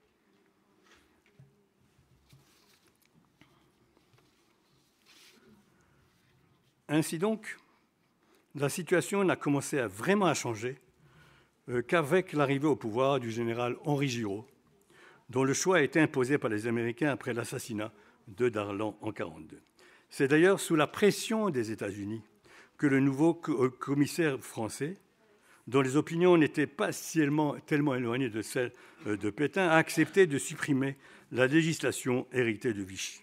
Ainsi donc, la situation n'a commencé à vraiment à changer euh, qu'avec l'arrivée au pouvoir du général Henri Giraud, dont le choix a été imposé par les Américains après l'assassinat de Darlan en mille neuf cent quarante-deux. C'est d'ailleurs sous la pression des États-Unis que le nouveau commissaire français, dont les opinions n'étaient pas tellement, tellement éloignées de celles de Pétain, a accepté de supprimer la législation héritée de Vichy.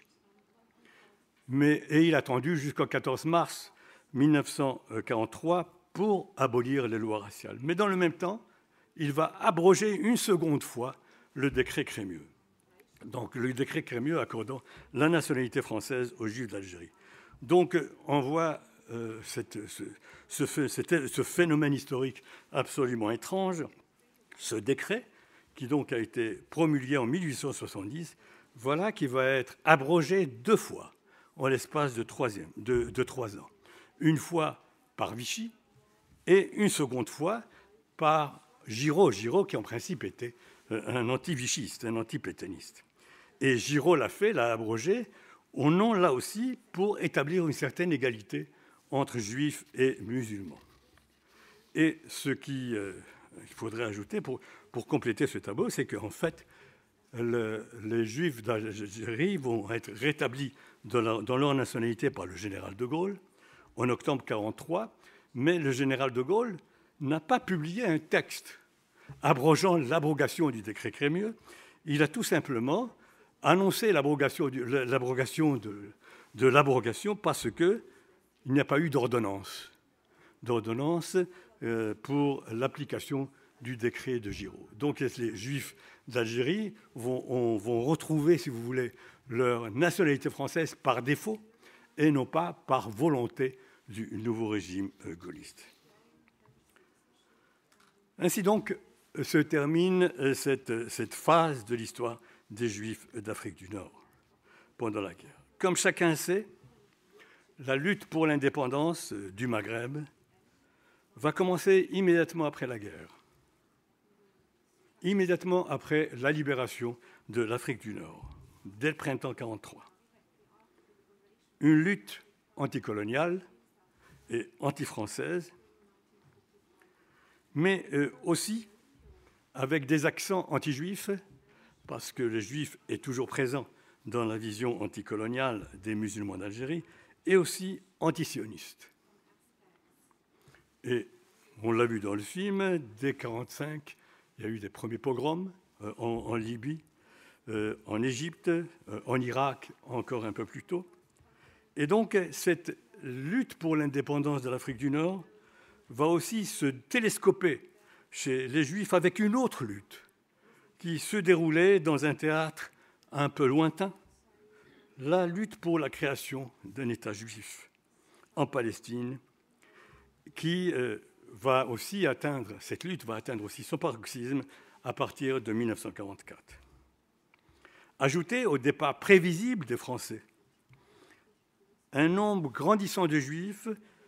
Mais, et il a attendu jusqu'au quatorze mars mille neuf cent quarante-trois pour abolir les lois raciales. Mais dans le même temps, il va abroger une seconde fois le décret Crémieux. Donc le décret Crémieux accordant la nationalité française aux Juifs d'Algérie. Donc on voit euh, cette, ce, ce, ce phénomène historique absolument étrange, ce décret qui donc a été promulgué en mille huit cent soixante-dix, voilà qui va être abrogé deux fois en l'espace de, de, de trois ans. Une fois par Vichy et une seconde fois par Giraud. Giraud qui en principe était un anti-vichiste, un anti-pétainiste. Et Giraud l'a fait, l'a abrogé, au nom, là aussi, pour établir une certaine égalité entre juifs et musulmans. Et ce qu'il euh, faudrait ajouter pour, pour compléter ce tableau, c'est qu'en fait, le, les juifs d'Algérie vont être rétablis dans, la, dans leur nationalité par le général de Gaulle en octobre mille neuf cent quarante-trois, mais le général de Gaulle n'a pas publié un texte abrogeant l'abrogation du décret Crémieux. Il a tout simplement annoncé l'abrogation, l'abrogation de, de l'abrogation parce qu'il n'y a pas eu d'ordonnance, d'ordonnance euh, pour l'application du décret de Giraud. Donc les Juifs d'Algérie vont, on, vont retrouver, si vous voulez, leur nationalité française par défaut et non pas par volonté du nouveau régime euh, gaulliste. Ainsi donc se termine cette, cette phase de l'histoire des Juifs d'Afrique du Nord pendant la guerre. Comme chacun sait, la lutte pour l'indépendance du Maghreb va commencer immédiatement après la guerre, immédiatement après la libération de l'Afrique du Nord, dès le printemps mille neuf cent quarante-trois. Une lutte anticoloniale et anti-française, mais aussi avec des accents anti-juifs, parce que le juif est toujours présent dans la vision anticoloniale des musulmans d'Algérie, et aussi antisioniste. Et on l'a vu dans le film, dès mille neuf cent quarante-cinq, il y a eu des premiers pogroms euh, en, en Libye, euh, en Égypte, euh, en Irak encore un peu plus tôt. Et donc cette lutte pour l'indépendance de l'Afrique du Nord va aussi se télescoper chez les Juifs avec une autre lutte qui se déroulait dans un théâtre un peu lointain, la lutte pour la création d'un État juif en Palestine qui euh, va aussi atteindre, cette lutte va atteindre aussi son paroxysme à partir de mille neuf cent quarante-quatre. Ajouté au départ prévisible des Français, un nombre grandissant de Juifs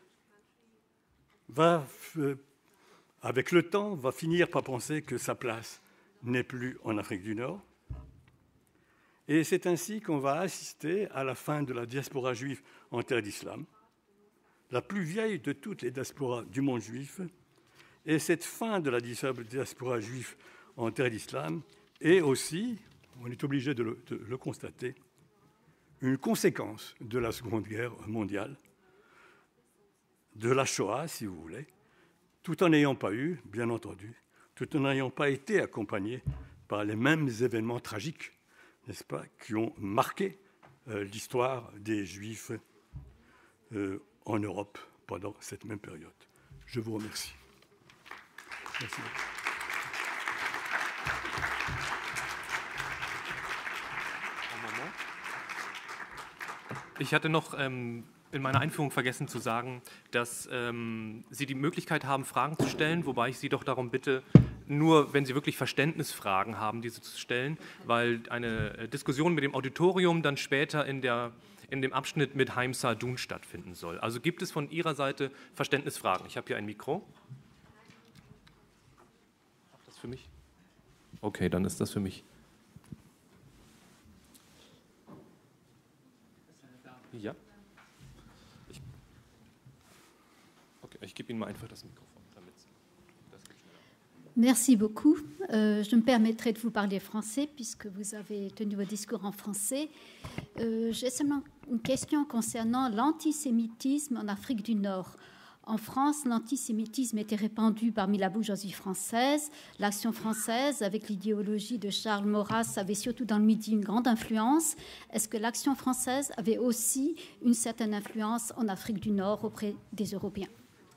va, avec le temps, va finir par penser que sa place n'est plus en Afrique du Nord. Et c'est ainsi qu'on va assister à la fin de la diaspora juive en terre d'islam, la plus vieille de toutes les diasporas du monde juif. Et cette fin de la diaspora juive en terre d'islam est aussi, on est obligé de le, de le constater, une conséquence de la Seconde Guerre mondiale, de la Shoah, si vous voulez, tout en n'ayant pas eu, bien entendu, tout en n'ayant pas été accompagné par les mêmes événements tragiques, n'est-ce pas, qui ont marqué euh, l'histoire des Juifs euh, en Europe pendant cette même période. Je vous remercie. Merci. Ich hatte noch ähm, in meiner Einführung vergessen zu sagen, dass ähm, Sie die Möglichkeit haben, Fragen zu stellen, wobei ich Sie doch darum bitte, nur wenn Sie wirklich Verständnisfragen haben, diese zu stellen, weil eine Diskussion mit dem Auditorium dann später in, der, in dem Abschnitt mit Haim Saadun stattfinden soll. Also gibt es von Ihrer Seite Verständnisfragen? Ich habe hier ein Mikro. Ach, das für mich? Okay, dann ist das für mich. Ja. Ich, okay, ich gebe Ihnen mal einfach das Mikrofon, damit das geht schneller. Merci beaucoup. Euh, je me permettrai de vous parler français puisque vous avez tenu votre discours en français. Euh, j'ai seulement une question concernant l'antisémitisme en Afrique du Nord. En France, l'antisémitisme était répandu parmi la bourgeoisie française. L'Action française, avec l'idéologie de Charles Maurras, avait surtout dans le Midi une grande influence. Est-ce que l'Action française avait aussi une certaine influence en Afrique du Nord auprès des Européens?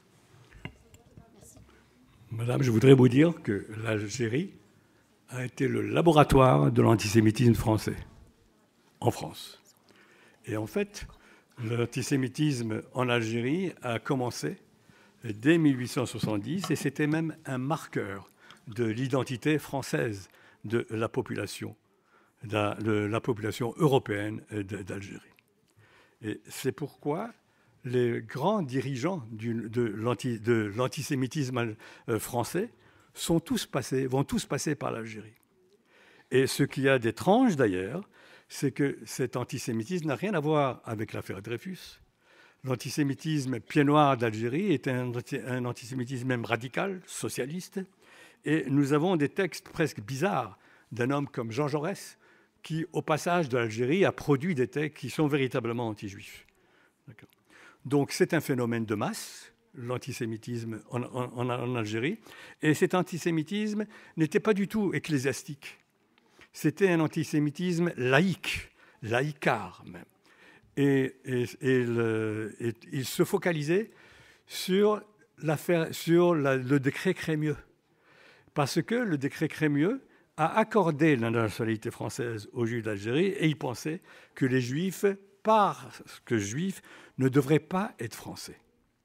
Merci. Madame, je voudrais vous dire que l'Algérie a été le laboratoire de l'antisémitisme français, en France. Et en fait, l'antisémitisme en Algérie a commencé dès mille huit cent soixante-dix et c'était même un marqueur de l'identité française de la population, de la, de la population européenne d'Algérie. Et c'est pourquoi les grands dirigeants du, de, l'anti, de l'antisémitisme français sont tous passés, vont tous passer par l'Algérie. Et ce qu'il y a d'étrange d'ailleurs, c'est que cet antisémitisme n'a rien à voir avec l'affaire Dreyfus. L'antisémitisme pied noir d'Algérie est un, un antisémitisme même radical, socialiste, et nous avons des textes presque bizarres d'un homme comme Jean Jaurès, qui, au passage de l'Algérie, a produit des textes qui sont véritablement anti-juifs. D'accord. Donc c'est un phénomène de masse, l'antisémitisme en, en, en Algérie, et cet antisémitisme n'était pas du tout ecclésiastique. C'était un antisémitisme laïque, laïcard même. Et, et, et, le, et il se focalisait sur, l'affaire, sur la, le décret Crémieux. Parce que le décret Crémieux a accordé la nationalité française aux Juifs d'Algérie et il pensait que les Juifs, parce que Juifs, ne devraient pas être français.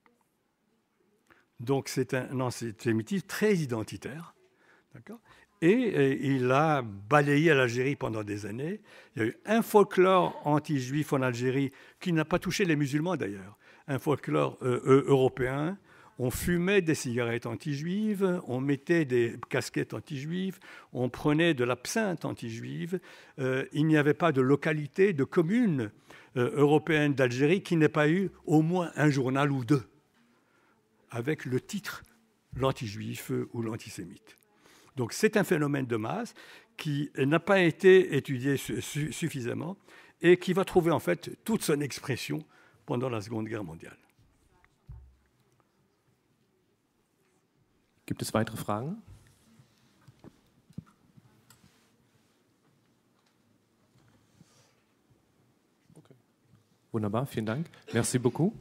Donc c'est un antisémitisme très identitaire. D'accord ? Et il a balayé l'Algérie pendant des années. Il y a eu un folklore anti-juif en Algérie qui n'a pas touché les musulmans d'ailleurs. Un folklore euh, européen. On fumait des cigarettes anti-juives, on mettait des casquettes anti-juives, on prenait de l'absinthe anti-juive. Euh, il n'y avait pas de localité, de commune euh, européenne d'Algérie qui n'ait pas eu au moins un journal ou deux avec le titre « l'anti-juif » ou « l'antisémite ». Donc c'est un phénomène de masse qui n'a pas été étudié su- suffisamment et qui va trouver en fait toute son expression pendant la Seconde Guerre mondiale. Gibt es weitere Fragen? Okay. Wunderbar, vielen Dank. Merci beaucoup.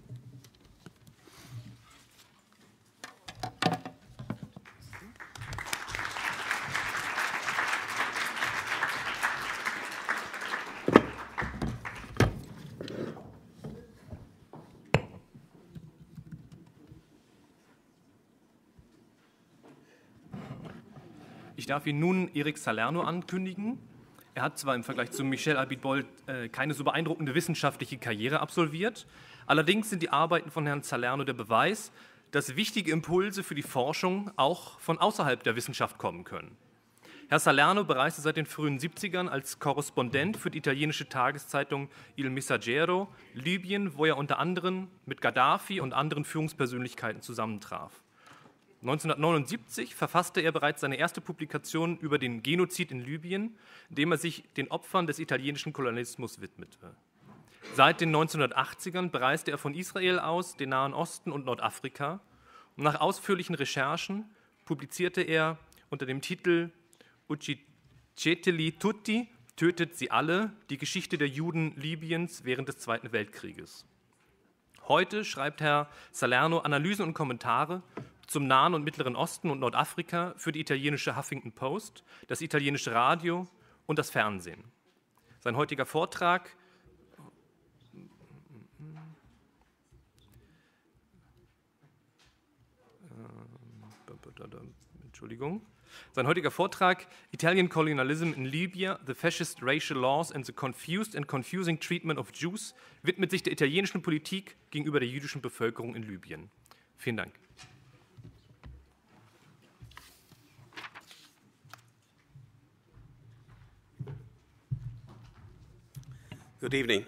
Ich darf Ihnen nun Eric Salerno ankündigen. Er hat zwar im Vergleich zu Michel Abitbol äh, keine so beeindruckende wissenschaftliche Karriere absolviert, allerdings sind die Arbeiten von Herrn Salerno der Beweis, dass wichtige Impulse für die Forschung auch von außerhalb der Wissenschaft kommen können. Herr Salerno bereiste seit den frühen siebzigern als Korrespondent für die italienische Tageszeitung Il Messaggero Libyen, wo er unter anderem mit Gaddafi und anderen Führungspersönlichkeiten zusammentraf. neunzehnhundertneunundsiebzig verfasste er bereits seine erste Publikation über den Genozid in Libyen, indem er sich den Opfern des italienischen Kolonialismus widmete. Seit den neunzehnhundertachtzigern bereiste er von Israel aus den Nahen Osten und Nordafrika und nach ausführlichen Recherchen publizierte er unter dem Titel Uccideteli tutti, tötet sie alle, die Geschichte der Juden Libyens während des Zweiten Weltkrieges. Heute schreibt Herr Salerno Analysen und Kommentare zum Nahen und Mittleren Osten und Nordafrika für die italienische Huffington Post, das italienische Radio und das Fernsehen. Sein heutiger Vortrag Entschuldigung. Sein heutiger Vortrag Italian Colonialism in Libya, the Fascist Racial Laws and the Confused and Confusing Treatment of Jews widmet sich der italienischen Politik gegenüber der jüdischen Bevölkerung in Libyen. Vielen Dank. Good evening.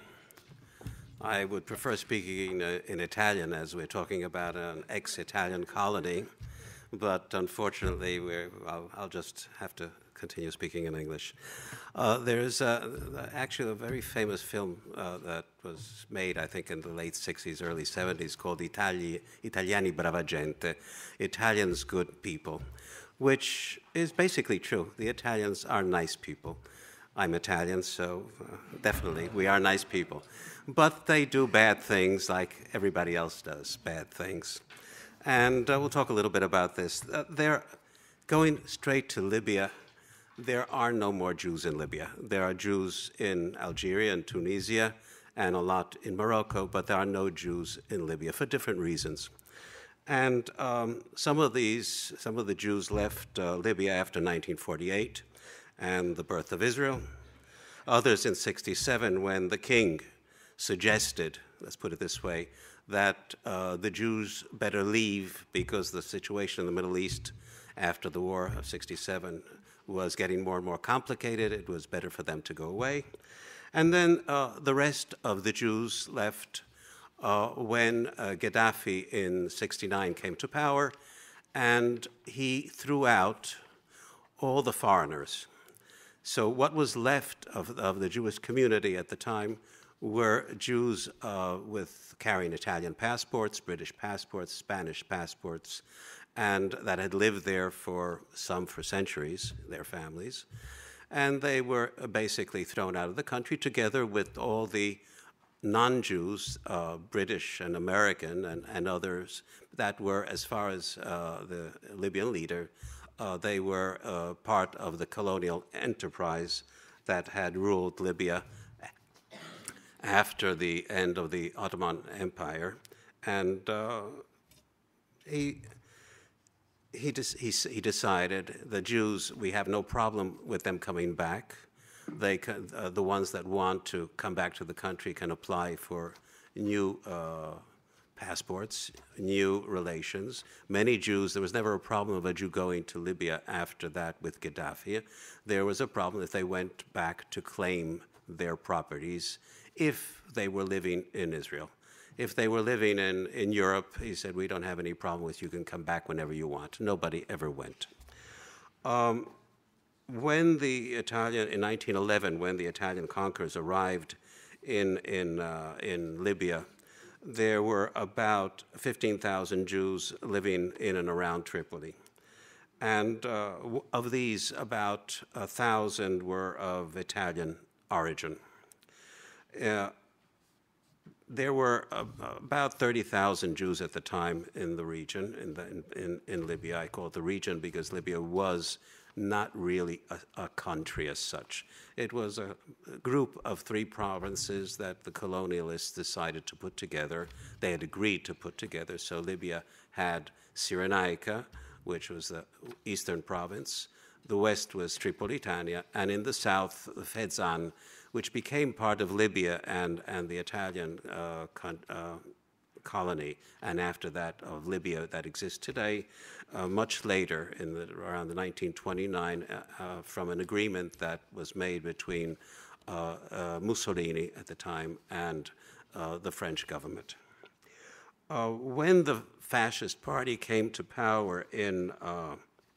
I would prefer speaking in, in Italian as we're talking about an ex-Italian colony, but unfortunately we're, I'll, I'll just have to continue speaking in English. Uh, there's uh, actually a very famous film uh, that was made, I think, in the late sixties, early seventies, called Itali- Italiani Brava Gente, Italians Good People, which is basically true. The Italians are nice people. I'm Italian, so uh, definitely we are nice people. But they do bad things like everybody else does, bad things. And uh, we'll talk a little bit about this. Uh, they're going straight to Libya. There are no more Jews in Libya. There are Jews in Algeria and Tunisia and a lot in Morocco, but there are no Jews in Libya for different reasons. And um, some of these, some of the Jews left uh, Libya after nineteen forty-eight and the birth of Israel. Others in sixty-seven when the king suggested, let's put it this way, that uh, the Jews better leave because the situation in the Middle East after the war of sixty-seven was getting more and more complicated. It was better for them to go away. And then uh, the rest of the Jews left uh, when uh, Gaddafi in sixty-nine came to power, and he threw out all the foreigners. So what was left of, of the Jewish community at the time were Jews uh, with carrying Italian passports, British passports, Spanish passports, and that had lived there for some for centuries, their families. And they were basically thrown out of the country together with all the non-Jews, uh, British and American and, and others that were, as far as uh, the Libyan leader, uh, they were uh, part of the colonial enterprise that had ruled Libya after the end of the Ottoman Empire. And uh, he, he, des- he, he decided the Jews, we have no problem with them coming back. They can, uh, the ones that want to come back to the country can apply for new uh, passports, new relations. Many Jews, there was never a problem of a Jew going to Libya after that with Gaddafi. There was a problem if they went back to claim their properties if they were living in Israel. If they were living in, in Europe, he said, we don't have any problem with you, can come back whenever you want. Nobody ever went. Um, when the Italian, in nineteen eleven, when the Italian conquerors arrived in, in, uh, in Libya, there were about fifteen thousand Jews living in and around Tripoli. And uh, of these, about one thousand were of Italian origin. Uh, there were uh, about thirty thousand Jews at the time in the region, in, the, in, in, in Libya. I call it the region because Libya was not really a, a country as such. It was a, a group of three provinces that the colonialists decided to put together. They had agreed to put together. So Libya had Cyrenaica, which was the eastern province, The west was Tripolitania, and in the south, Fezzan, which became part of Libya and, and the Italian uh, con, uh, colony, and after that of Libya that exists today, uh, much later, in the, around the nineteen twenty-nine, uh, uh, from an agreement that was made between uh, uh, Mussolini at the time and uh, the French government. Uh, when the Fascist Party came to power in uh,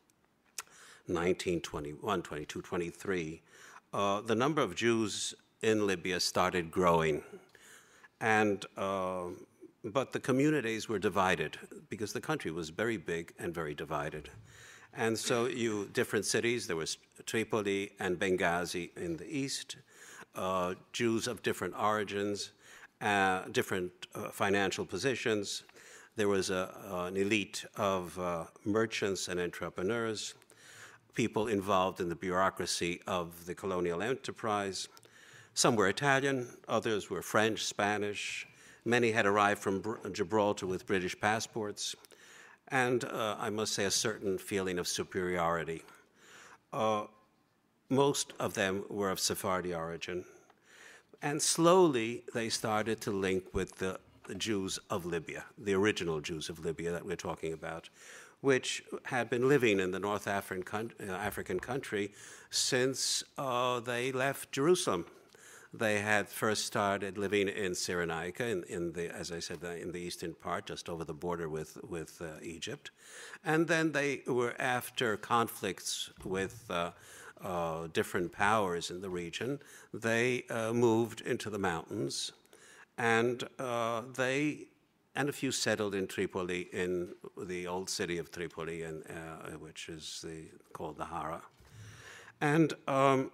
nineteen twenty-one, twenty-two, twenty-three, uh, the number of Jews in Libya started growing. And, uh, but the communities were divided because the country was very big and very divided. And so you, different cities, there was Tripoli and Benghazi in the east, uh, Jews of different origins, uh, different uh, financial positions. There was a, an elite of uh, merchants and entrepreneurs, people involved in the bureaucracy of the colonial enterprise. Some were Italian, others were French, Spanish. Many had arrived from Gibraltar with British passports. And uh, I must say a certain feeling of superiority. Uh, most of them were of Sephardi origin. And slowly they started to link with the, the Jews of Libya, the original Jews of Libya that we're talking about, which had been living in the North African, uh, African country since uh, they left Jerusalem. They had first started living in Cyrenaica, in, in the, as I said, in the eastern part, just over the border with, with uh, Egypt. And then they were, after conflicts with uh, uh, different powers in the region, they uh, moved into the mountains, and uh, they and a few settled in Tripoli, in the old city of Tripoli, and, uh, which is the, called the Hara. And um,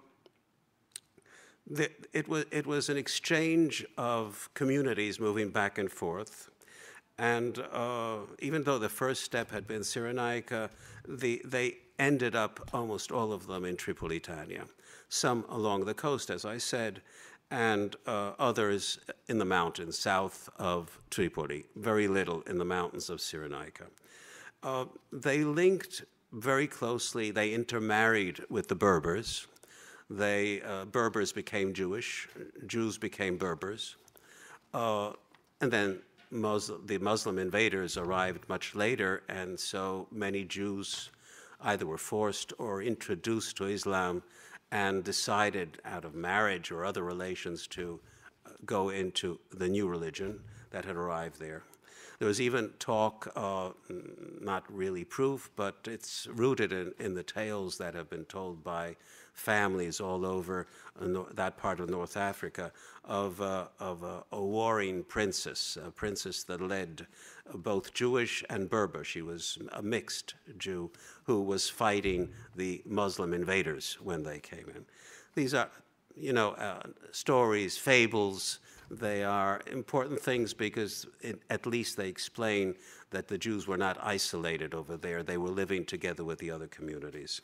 the, it, was, it was an exchange of communities moving back and forth. And uh, even though the first step had been Cyrenaica, the, they ended up, almost all of them, in Tripolitania. Some along the coast, as I said, and uh, others in the mountains south of Tripoli, very little in the mountains of Cyrenaica. Uh, they linked very closely, they intermarried with the Berbers. They, uh, Berbers became Jewish, Jews became Berbers, uh, and then Muslim, the Muslim invaders arrived much later, and so many Jews either were forced or introduced to Islam and decided out of marriage or other relations to go into the new religion that had arrived there. There was even talk, uh, not really proof, but it's rooted in, in the tales that have been told by families all over uh, that part of North Africa of, uh, of a, a warring princess, a princess that led both Jewish and Berber. She was a mixed Jew who was fighting the Muslim invaders when they came in. These are, you know, uh, stories, fables. They are important things because it, at least they explain that the Jews were not isolated over there. They were living together with the other communities.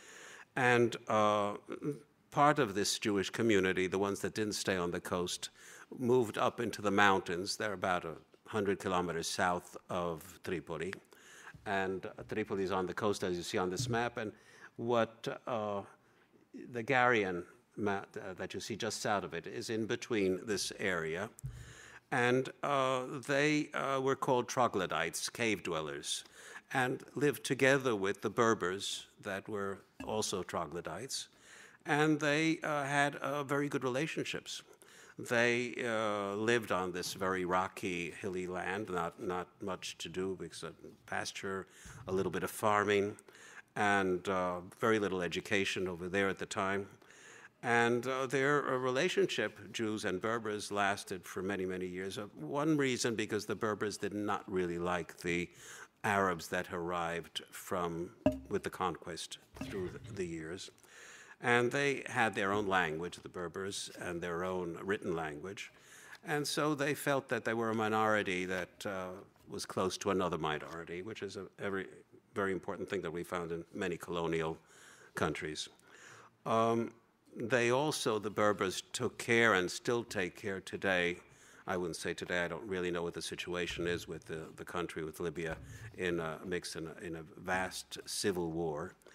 And uh, part of this Jewish community, the ones that didn't stay on the coast, moved up into the mountains. They're about a hundred kilometers south of Tripoli. And uh, Tripoli is on the coast, as you see on this map. And what uh, the Garian map uh, that you see just south of it is in between this area. And uh, they uh, were called troglodytes, cave dwellers, and lived together with the Berbers that were also troglodytes. And they uh, had uh, very good relationships. They uh, lived on this very rocky, hilly land, not, not much to do because of pasture, a little bit of farming, and uh, very little education over there at the time. And uh, their uh, relationship, Jews and Berbers, lasted for many, many years. Uh, one reason, because the Berbers did not really like the Arabs that arrived from, with the conquest through the, the years. And they had their own language, the Berbers, and their own written language. And so they felt that they were a minority that uh, was close to another minority, which is a very, very important thing that we found in many colonial countries. Um, they also, the Berbers, took care and still take care today. I wouldn't say today, I don't really know what the situation is with the, the country, with Libya, in a mix in a, in a vast civil war.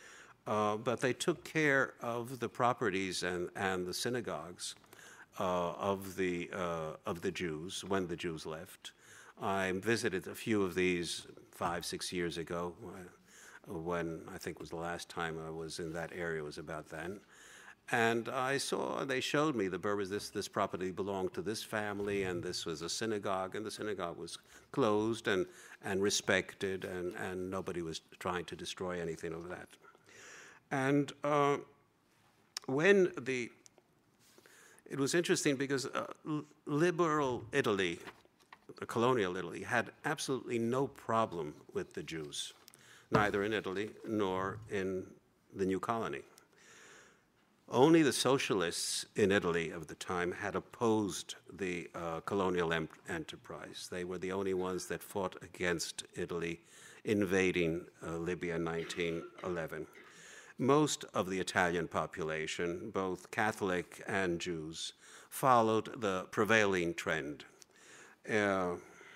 uh, but they took care of the properties and, and the synagogues uh, of, the, uh, of the Jews when the Jews left. I visited a few of these five, six years ago, when I think was the last time I was in that area, was about then. And I saw, they showed me the Berbers, this, this property belonged to this family, and this was a synagogue, and the synagogue was closed and, and respected, and, and nobody was trying to destroy anything of that. And uh, when the, it was interesting because uh, liberal Italy, the colonial Italy, had absolutely no problem with the Jews, neither in Italy nor in the new colony. Only the socialists in Italy of the time had opposed the uh, colonial em- enterprise. They were the only ones that fought against Italy invading uh, Libya in nineteen eleven. Most of the Italian population, both Catholic and Jews, followed the prevailing trend. Uh,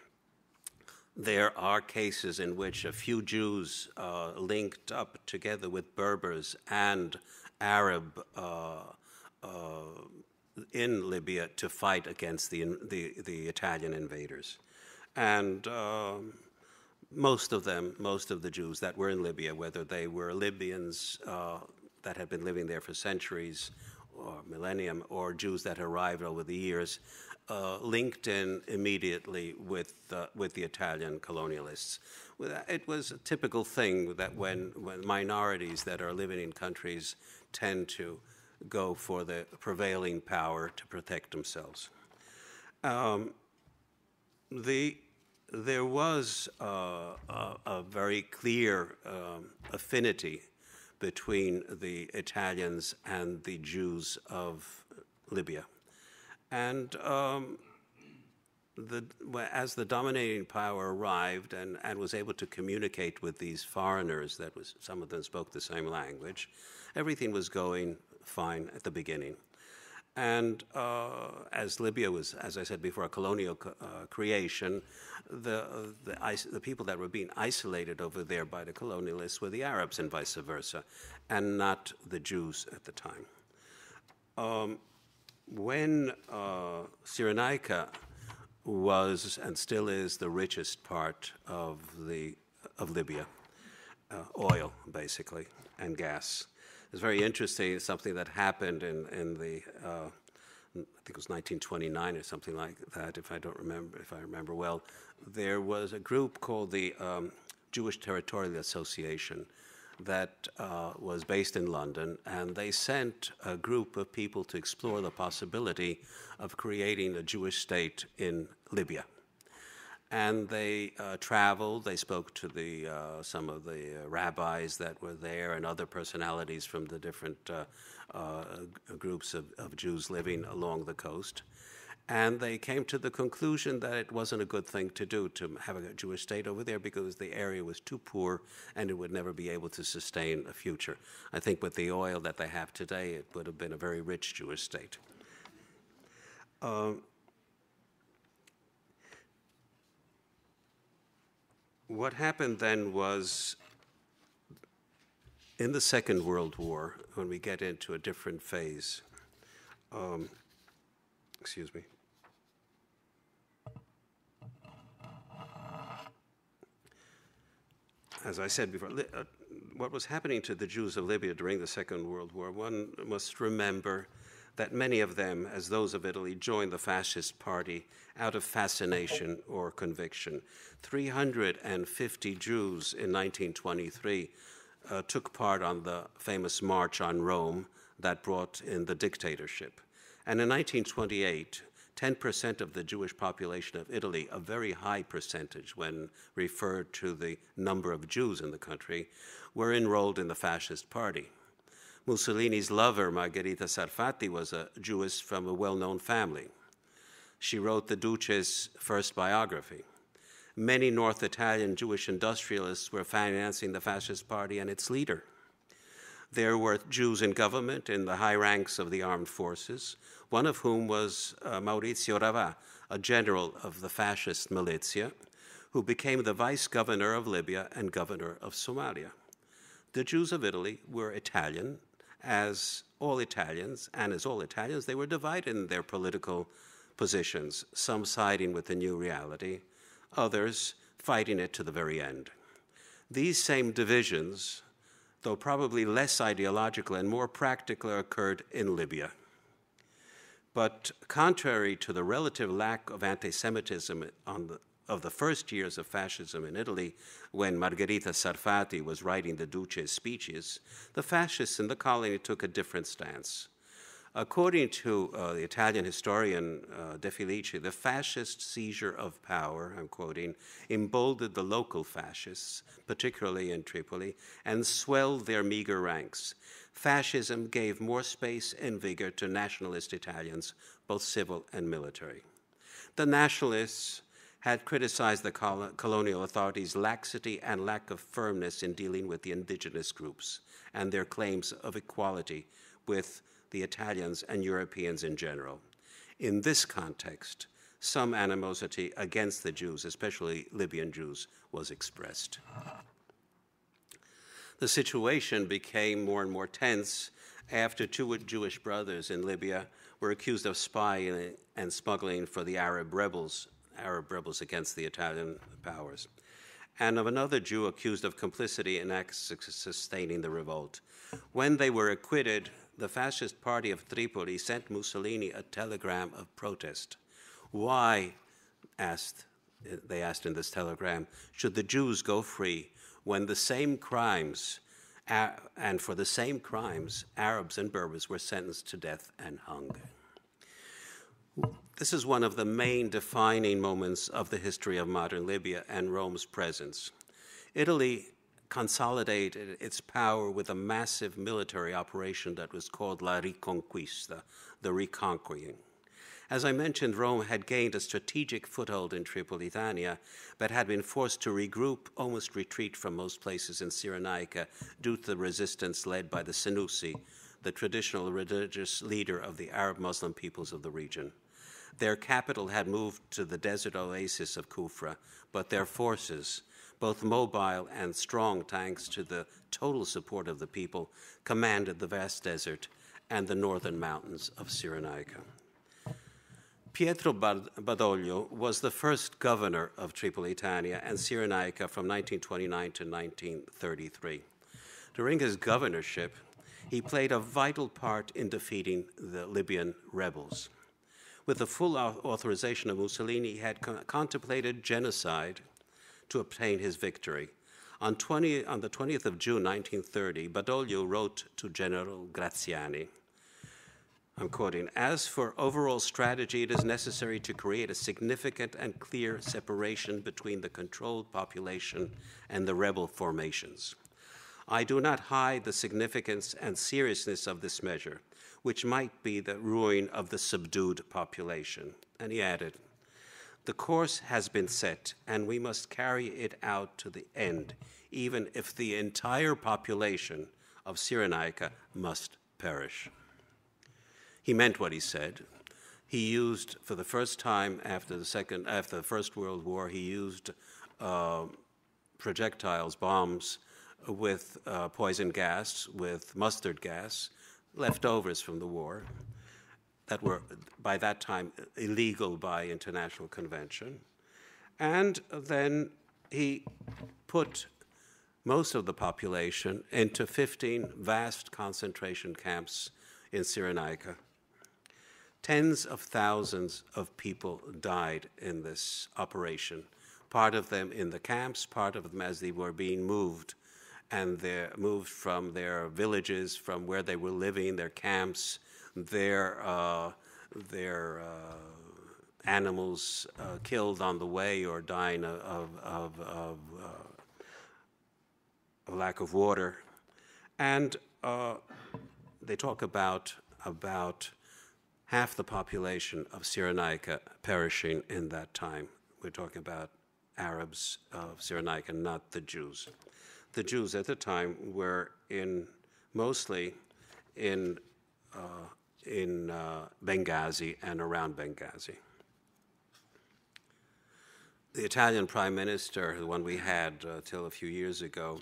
there are cases in which a few Jews uh, linked up together with Berbers and Arab uh, uh, in Libya to fight against the, the, the Italian invaders. And uh, most of them, most of the Jews that were in Libya, whether they were Libyans uh, that had been living there for centuries or millennium, or Jews that arrived over the years, uh, linked in immediately with, uh, with the Italian colonialists. It was a typical thing that when, when minorities that are living in countries tend to go for the prevailing power to protect themselves. Um, the, there was uh, a, a very clear um, affinity between the Italians and the Jews of Libya. And um, The, as the dominating power arrived and, and was able to communicate with these foreigners, that was, some of them spoke the same language, everything was going fine at the beginning. And uh, as Libya was, as I said before, a colonial uh, creation, the, the, the people that were being isolated over there by the colonialists were the Arabs and vice versa, and not the Jews at the time. Um, when uh, Cyrenaica was and still is the richest part of the of Libya, uh, oil basically and gas. It's very interesting. It's something that happened in in the uh, I think it was nineteen twenty-nine or something like that. If I don't remember, if I remember well, there was a group called the um, Jewish Territorial Association that uh, was based in London, and they sent a group of people to explore the possibility of creating a Jewish state in Libya. And they uh, traveled, they spoke to the, uh, some of the uh, rabbis that were there and other personalities from the different uh, uh, groups of, of Jews living along the coast. And they came to the conclusion that it wasn't a good thing to do to have a Jewish state over there because the area was too poor and it would never be able to sustain a future. I think with the oil that they have today, it would have been a very rich Jewish state. Uh, what happened then was, in the Second World War, when we get into a different phase, um, excuse me, as I said before, uh, what was happening to the Jews of Libya during the Second World War, one must remember that many of them, as those of Italy, joined the fascist party out of fascination or conviction. three hundred fifty Jews in nineteen twenty-three uh, took part on the famous March on Rome that brought in the dictatorship. And in nineteen twenty-eight, ten percent of the Jewish population of Italy, a very high percentage when referred to the number of Jews in the country, were enrolled in the fascist party. Mussolini's lover, Margherita Sarfatti, was a Jewess from a well-known family. She wrote the Duce's first biography. Many North Italian Jewish industrialists were financing the fascist party and its leader. There were Jews in government, in the high ranks of the armed forces, one of whom was uh, Maurizio Ravà, a general of the fascist militia, who became the vice governor of Libya and governor of Somalia. The Jews of Italy were Italian, as all Italians, and as all Italians, they were divided in their political positions, some siding with the new reality, others fighting it to the very end. These same divisions, though probably less ideological and more practical, occurred in Libya. But contrary to the relative lack of anti-Semitism on the, of the first years of fascism in Italy, when Margherita Sarfatti was writing the Duce's speeches, the fascists in the colony took a different stance. According to uh, the Italian historian uh, De Felice, the fascist seizure of power, I'm quoting, emboldened the local fascists, particularly in Tripoli, and swelled their meager ranks. Fascism gave more space and vigor to nationalist Italians, both civil and military. The nationalists had criticized the col- colonial authorities' laxity and lack of firmness in dealing with the indigenous groups and their claims of equality with the Italians and Europeans in general. In this context, some animosity against the Jews, especially Libyan Jews, was expressed. The situation became more and more tense after two Jewish brothers in Libya were accused of spying and smuggling for the Arab rebels, Arab rebels against the Italian powers, and of another Jew accused of complicity in acts sustaining the revolt. When they were acquitted, the fascist party of Tripoli sent Mussolini a telegram of protest. Why, asked, they asked in this telegram, should the Jews go free when the same crimes, and for the same crimes, Arabs and Berbers were sentenced to death and hung? This is one of the main defining moments of the history of modern Libya and Rome's presence. Italy consolidated its power with a massive military operation that was called La Riconquista, the reconquering. As I mentioned, Rome had gained a strategic foothold in Tripolitania, but had been forced to regroup, almost retreat from most places in Cyrenaica due to the resistance led by the Senussi, the traditional religious leader of the Arab Muslim peoples of the region. Their capital had moved to the desert oasis of Kufra, but their forces, both mobile and strong thanks to the total support of the people, commanded the vast desert and the northern mountains of Cyrenaica. Pietro Badoglio was the first governor of Tripolitania and Cyrenaica from nineteen twenty-nine to nineteen thirty-three. During his governorship, he played a vital part in defeating the Libyan rebels. With the full authorization of Mussolini, he had co- contemplated genocide to obtain his victory. On, twenty, on the twentieth of June nineteen thirty, Badoglio wrote to General Graziani, I'm quoting, "As for overall strategy, it is necessary to create a significant and clear separation between the controlled population and the rebel formations. I do not hide the significance and seriousness of this measure, which might be the ruin of the subdued population." And he added, "The course has been set, and we must carry it out to the end, even if the entire population of Cyrenaica must perish." He meant what he said. He used, for the first time after the second, after the First World War, he used uh, projectiles, bombs, with uh, poison gas, with mustard gas, leftovers from the war, that were by that time illegal by international convention. And then he put most of the population into fifteen vast concentration camps in Cyrenaica. Tens of thousands of people died in this operation, part of them in the camps, part of them as they were being moved, and they're moved from their villages, from where they were living, their camps, their, uh, their uh, animals uh, killed on the way or dying of, of, of, of uh, lack of water. And uh, they talk about, about half the population of Cyrenaica perishing in that time. We're talking about Arabs of Cyrenaica, not the Jews. The Jews at the time were in mostly in uh, in uh, Benghazi and around Benghazi. The Italian prime minister, the one we had uh, till a few years ago,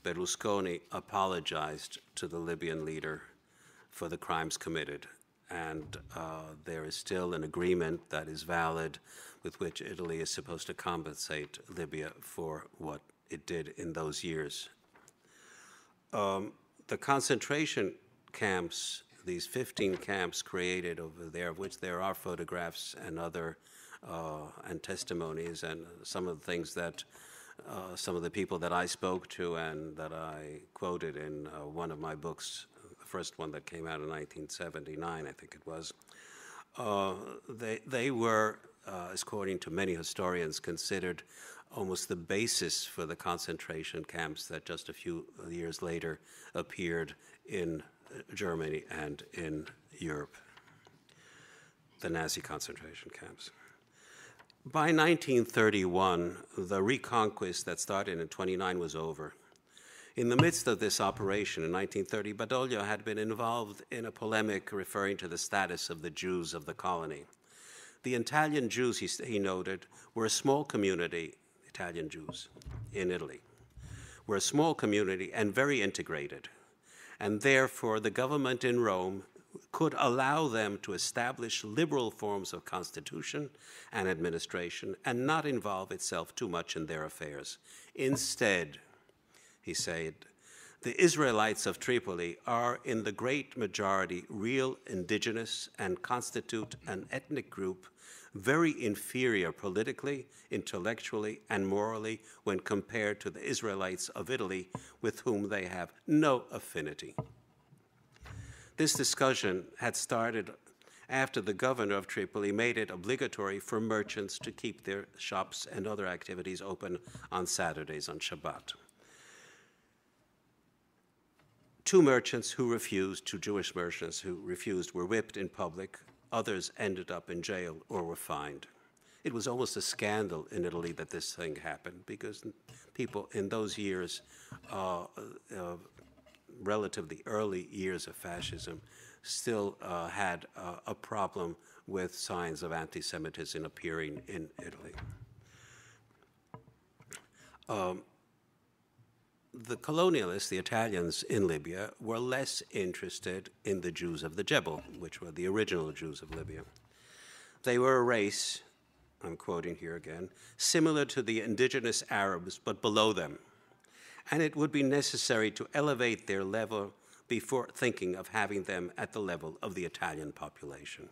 Berlusconi apologized to the Libyan leader for the crimes committed. And uh, there is still an agreement that is valid with which Italy is supposed to compensate Libya for what it did in those years. Um, the concentration camps, these fifteen camps created over there, of which there are photographs and other uh, and testimonies, and some of the things that uh, some of the people that I spoke to and that I quoted in uh, one of my books, the first one that came out in nineteen seventy-nine, I think it was, uh, they, they were, uh, according to many historians, considered almost the basis for the concentration camps that just a few years later appeared in Germany and in Europe, the Nazi concentration camps. By nineteen thirty-one, the reconquest that started in twenty-nine was over. In the midst of this operation in nineteen thirty, Badoglio had been involved in a polemic referring to the status of the Jews of the colony. The Italian Jews, he, he noted, were a small community, Italian Jews in Italy, were a small community and very integrated. And therefore, the government in Rome could allow them to establish liberal forms of constitution and administration and not involve itself too much in their affairs. Instead, he said, the Israelites of Tripoli are in the great majority real indigenous and constitute an ethnic group very inferior politically, intellectually, and morally when compared to the Israelites of Italy, with whom they have no affinity. This discussion had started after the governor of Tripoli made it obligatory for merchants to keep their shops and other activities open on Saturdays, on Shabbat. Two merchants who refused, two Jewish merchants who refused, were whipped in public. Others ended up in jail or were fined. It was almost a scandal in Italy that this thing happened because people in those years, uh, uh, relatively early years of fascism, still uh, had uh, a problem with signs of anti-Semitism appearing in Italy. Um, The colonialists, the Italians in Libya, were less interested in the Jews of the Jebel, which were the original Jews of Libya. They were a race, I'm quoting here again, similar to the indigenous Arabs, but below them. And it would be necessary to elevate their level before thinking of having them at the level of the Italian population.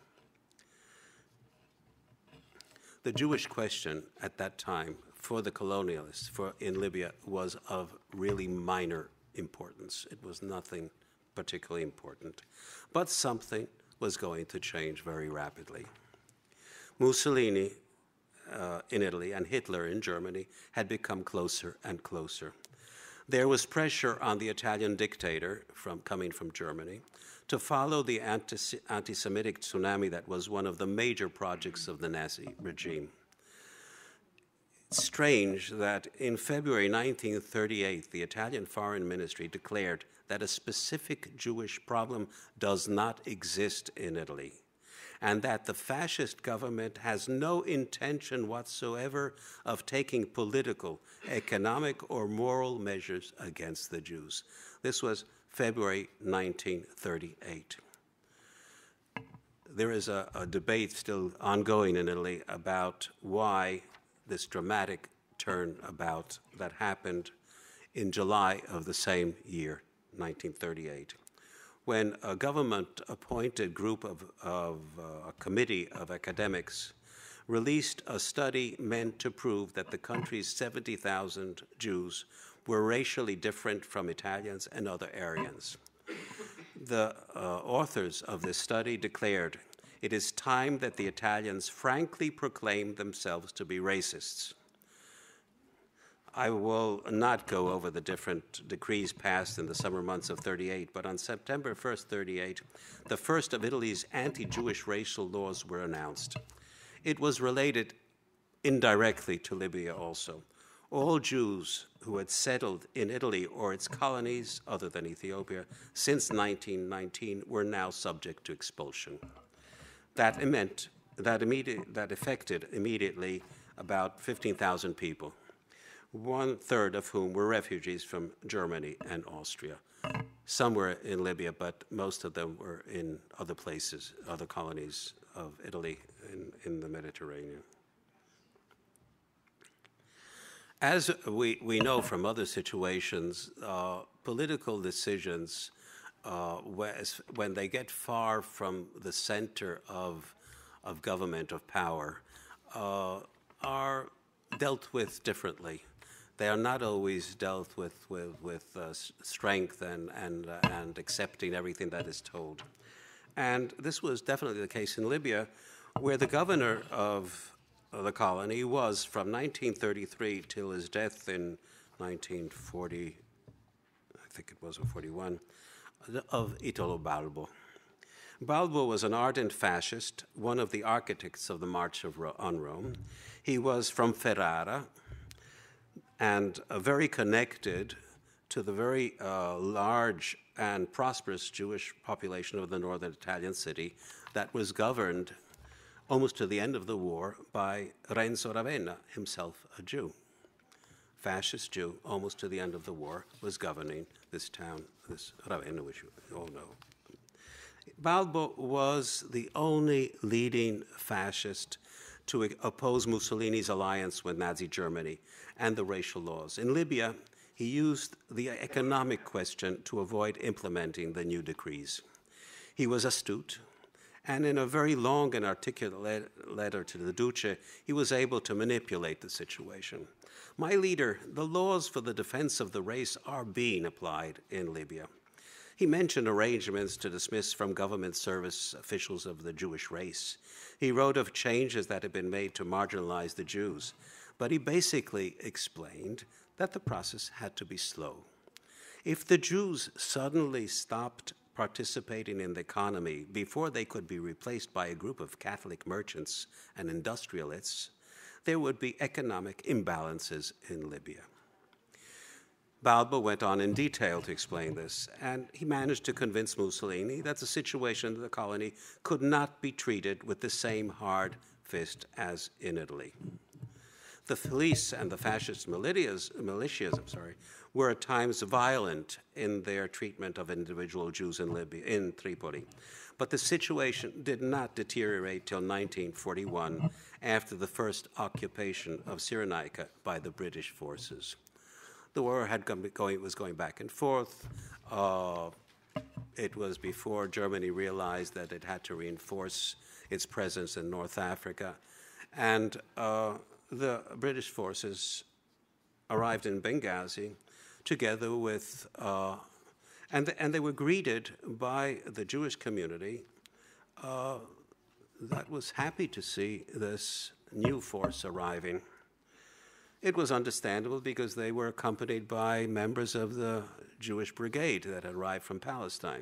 The Jewish question at that time for the colonialists for, in Libya was of really minor importance. It was nothing particularly important, but something was going to change very rapidly. Mussolini uh, in Italy and Hitler in Germany had become closer and closer. There was pressure on the Italian dictator from, coming from Germany to follow the anti- anti-Semitic tsunami that was one of the major projects of the Nazi regime. It's strange that in February nineteen thirty-eight, the Italian Foreign Ministry declared that a specific Jewish problem does not exist in Italy, and that the fascist government has no intention whatsoever of taking political, economic, or moral measures against the Jews. This was February nineteen thirty-eight. There is a, a debate still ongoing in Italy about why this dramatic turnabout that happened in July of the same year, nineteen thirty-eight, when a government-appointed group of, of uh, a committee of academics released a study meant to prove that the country's seventy thousand Jews were racially different from Italians and other Aryans. The uh, authors of this study declared, "It is time that the Italians frankly proclaim themselves to be racists." I will not go over the different decrees passed in the summer months of thirty-eight, but on September first, thirty-eight, the first of Italy's anti-Jewish racial laws were announced. It was related indirectly to Libya also. All Jews who had settled in Italy or its colonies, other than Ethiopia, since nineteen nineteen were now subject to expulsion. That meant that, immediate, that affected immediately about fifteen thousand people. one third of whom were refugees from Germany and Austria. Some were in Libya, but most of them were in other places, other colonies of Italy in, in the Mediterranean. As we, we know from other situations, uh, political decisions, uh, when they get far from the center of, of government, of power, uh, are dealt with differently. They are not always dealt with with, with uh, strength and, and, uh, and accepting everything that is told. And this was definitely the case in Libya, where the governor of the colony was, from nineteen thirty-three till his death in nineteen forty, I think it was, or forty-one, of Italo Balbo. Balbo was an ardent fascist, one of the architects of the March of Ro- on Rome. He was from Ferrara, and uh, very connected to the very uh, large and prosperous Jewish population of the northern Italian city that was governed almost to the end of the war by Renzo Ravenna, himself a Jew. Fascist Jew, almost to the end of the war, was governing this town, this Ravenna, which you all know. Balbo was the only leading fascist to oppose Mussolini's alliance with Nazi Germany and the racial laws. In Libya, he used the economic question to avoid implementing the new decrees. He was astute, and in a very long and articulate letter to the Duce, he was able to manipulate the situation. My leader, the laws for the defense of the race are being applied in Libya. He mentioned arrangements to dismiss from government service officials of the Jewish race. He wrote of changes that had been made to marginalize the Jews, but he basically explained that the process had to be slow. If the Jews suddenly stopped participating in the economy before they could be replaced by a group of Catholic merchants and industrialists, there would be economic imbalances in Libya. Balbo went on in detail to explain this, and he managed to convince Mussolini that the situation in the colony could not be treated with the same hard fist as in Italy. The police and the fascist militias, militias I'm sorry, were at times violent in their treatment of individual Jews in Libya, in Tripoli. But the situation did not deteriorate till nineteen forty-one, after the first occupation of Cyrenaica by the British forces. The war had come, going, was going back and forth. Uh, it was before Germany realized that it had to reinforce its presence in North Africa. And uh, the British forces arrived in Benghazi together with, uh, and, th- and they were greeted by the Jewish community uh, that was happy to see this new force arriving. It was understandable because they were accompanied by members of the Jewish brigade that had arrived from Palestine.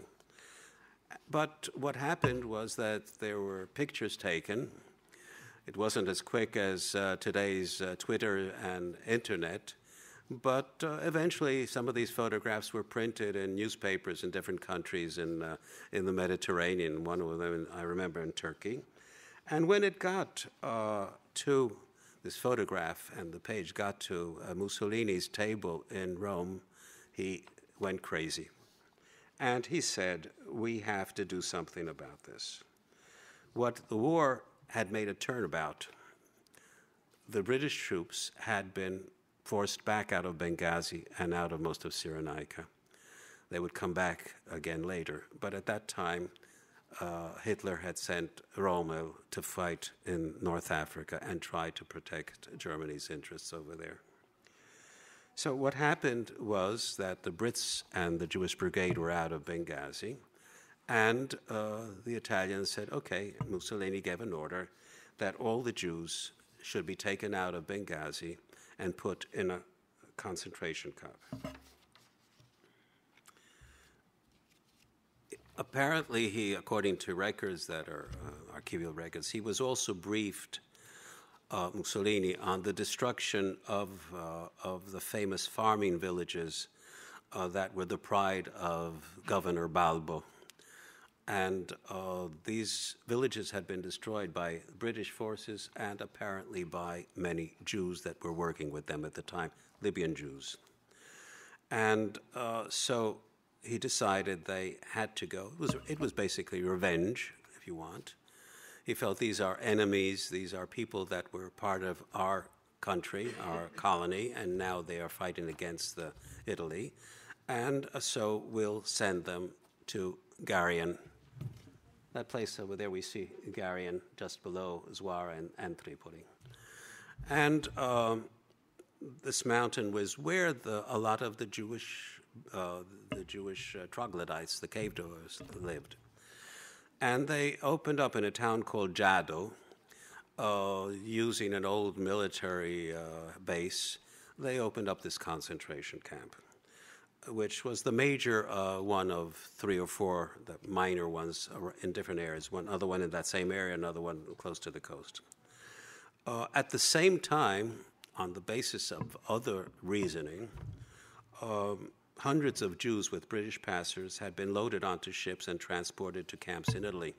But what happened was that there were pictures taken. It wasn't as quick as uh, today's uh, Twitter and internet, but uh, eventually some of these photographs were printed in newspapers in different countries in, uh, in the Mediterranean, one of them I remember in Turkey. And when it got uh, to this photograph and the page got to uh, Mussolini's table in Rome, he went crazy. And he said, we have to do something about this. What the war had made a turnabout. The British troops had been forced back out of Benghazi and out of most of Cyrenaica. They would come back again later. But at that time, Uh, Hitler had sent Rommel to fight in North Africa and try to protect Germany's interests over there. So what happened was that the Brits and the Jewish brigade were out of Benghazi, and uh, the Italians said, okay, Mussolini gave an order that all the Jews should be taken out of Benghazi and put in a concentration camp. Apparently, he, according to records that are uh, archival records, he was also briefed, uh, Mussolini, on the destruction of, uh, of the famous farming villages uh, that were the pride of Governor Balbo. And uh, these villages had been destroyed by British forces and apparently by many Jews that were working with them at the time, Libyan Jews. And uh, so he decided they had to go. It was, it was basically revenge, if you want. He felt these are enemies, these are people that were part of our country, our colony, and now they are fighting against the Italy. And uh, so we'll send them to Garion. That place over there, we see Garion just below Zwara and, and Tripoli. And um, this mountain was where the, a lot of the Jewish, uh, the Jewish uh, troglodytes, the cave dwellers, lived. And they opened up in a town called Jado, uh, using an old military uh, base. They opened up this concentration camp, which was the major uh, one of three or four, the minor ones in different areas, one other one in that same area, another one close to the coast. Uh, at the same time, on the basis of other reasoning, um, hundreds of Jews with British passers had been loaded onto ships and transported to camps in Italy.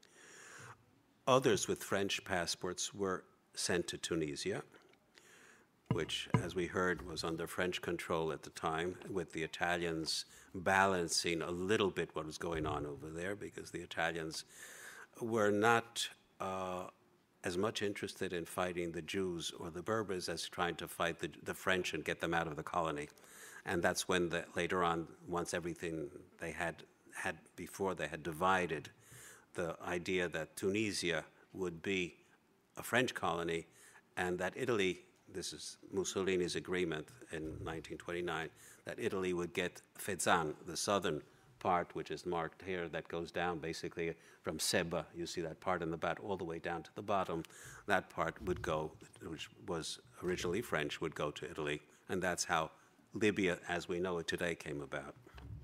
Others with French passports were sent to Tunisia, which, as we heard, was under French control at the time, with the Italians balancing a little bit what was going on over there, because the Italians were not uh, as much interested in fighting the Jews or the Berbers as trying to fight the, the French and get them out of the colony. And that's when, the, later on, once everything they had, had before they had divided, the idea that Tunisia would be a French colony and that Italy, this is Mussolini's agreement in nineteen twenty-nine, that Italy would get Fezzan, the southern part, which is marked here, that goes down basically from Seba, you see that part in the back, all the way down to the bottom. That part would go, which was originally French, would go to Italy, and that's how Libya, as we know it today, came about.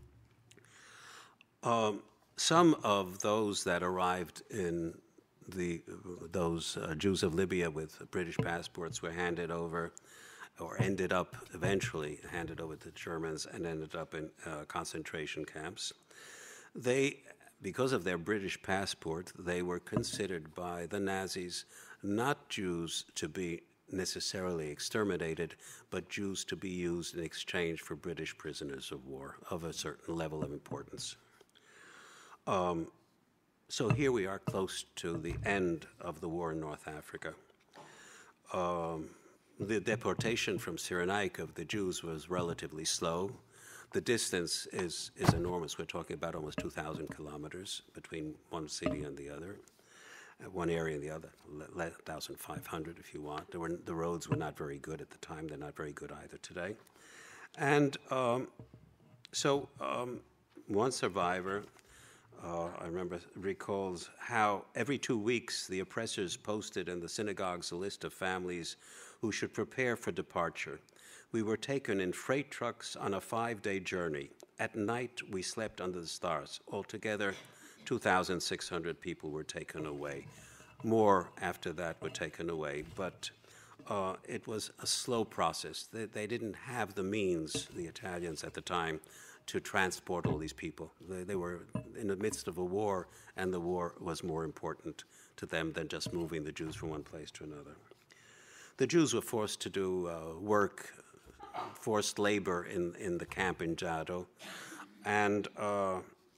Um, some of those that arrived in the those uh, Jews of Libya with British passports were handed over, or ended up eventually handed over to the Germans and ended up in uh, concentration camps. They, because of their British passport, they were considered by the Nazis not Jews to be necessarily exterminated, but Jews to be used in exchange for British prisoners of war of a certain level of importance. Um, so here we are close to the end of the war in North Africa. Um, the deportation from Cyrenaica of the Jews was relatively slow. The distance is, is enormous. We're talking about almost two thousand kilometers between one city and the other. One area and the other, one thousand five hundred if you want. There were, the roads were not very good at the time. They're not very good either today. And um, so um, one survivor, uh, I remember, recalls how every two weeks the oppressors posted in the synagogues a list of families who should prepare for departure. We were taken in freight trucks on a five-day journey. At night, we slept under the stars. Altogether, two thousand six hundred people were taken away. More after that were taken away, but uh, it was a slow process. They, they didn't have the means, the Italians at the time, to transport all these people. They, they were in the midst of a war, and the war was more important to them than just moving the Jews from one place to another. The Jews were forced to do uh, work, forced labor in, in the camp in Jado, and uh,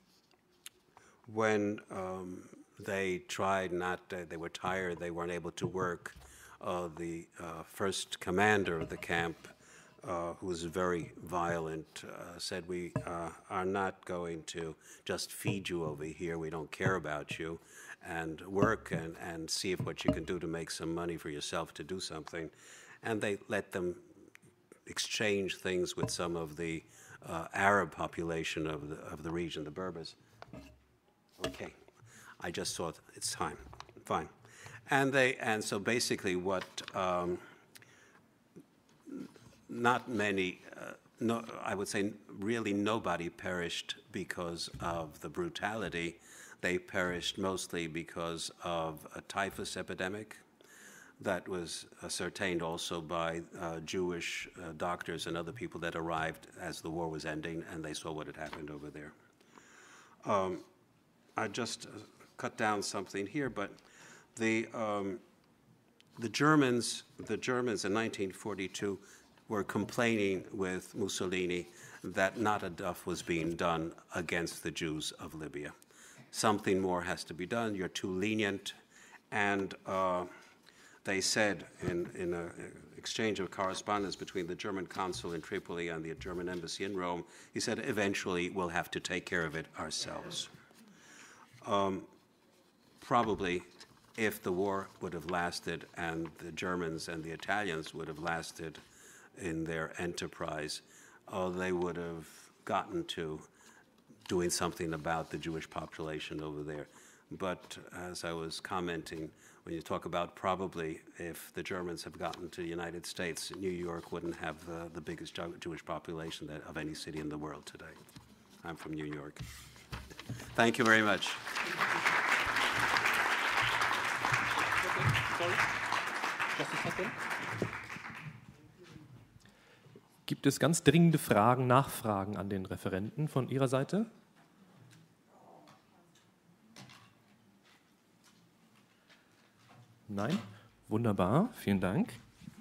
when um, they tried not, uh, they were tired, they weren't able to work, uh, the uh, first commander of the camp, uh, who was very violent, uh, said, we uh, are not going to just feed you over here, we don't care about you, and work and, and see if what you can do to make some money for yourself to do something. And they let them exchange things with some of the uh, Arab population of the, of the region, the Berbers. Okay, I just thought it's time, fine. And they, and so basically what, um, not many, uh, no, I would say really nobody perished because of the brutality. They perished mostly because of a typhus epidemic that was ascertained also by uh, Jewish uh, doctors and other people that arrived as the war was ending, and they saw what had happened over there. Um, I just uh, cut down something here, but the um, the Germans, the Germans in nineteen forty-two were complaining with Mussolini that not enough was being done against the Jews of Libya. Something more has to be done. You're too lenient, and uh, they said in in an exchange of correspondence between the German consul in Tripoli and the German embassy in Rome, he said, eventually we'll have to take care of it ourselves. Um, probably if the war would have lasted and the Germans and the Italians would have lasted in their enterprise, uh, they would have gotten to doing something about the Jewish population over there. But as I was commenting, when you talk about probably if the Germans have gotten to the United States, New York wouldn't have uh, the biggest Jewish population that, of any city in the world today. I'm from New York. Thank you very much. Gibt es ganz dringende Fragen, Nachfragen an den Referenten von Ihrer Seite? Nein? Wunderbar, vielen Dank.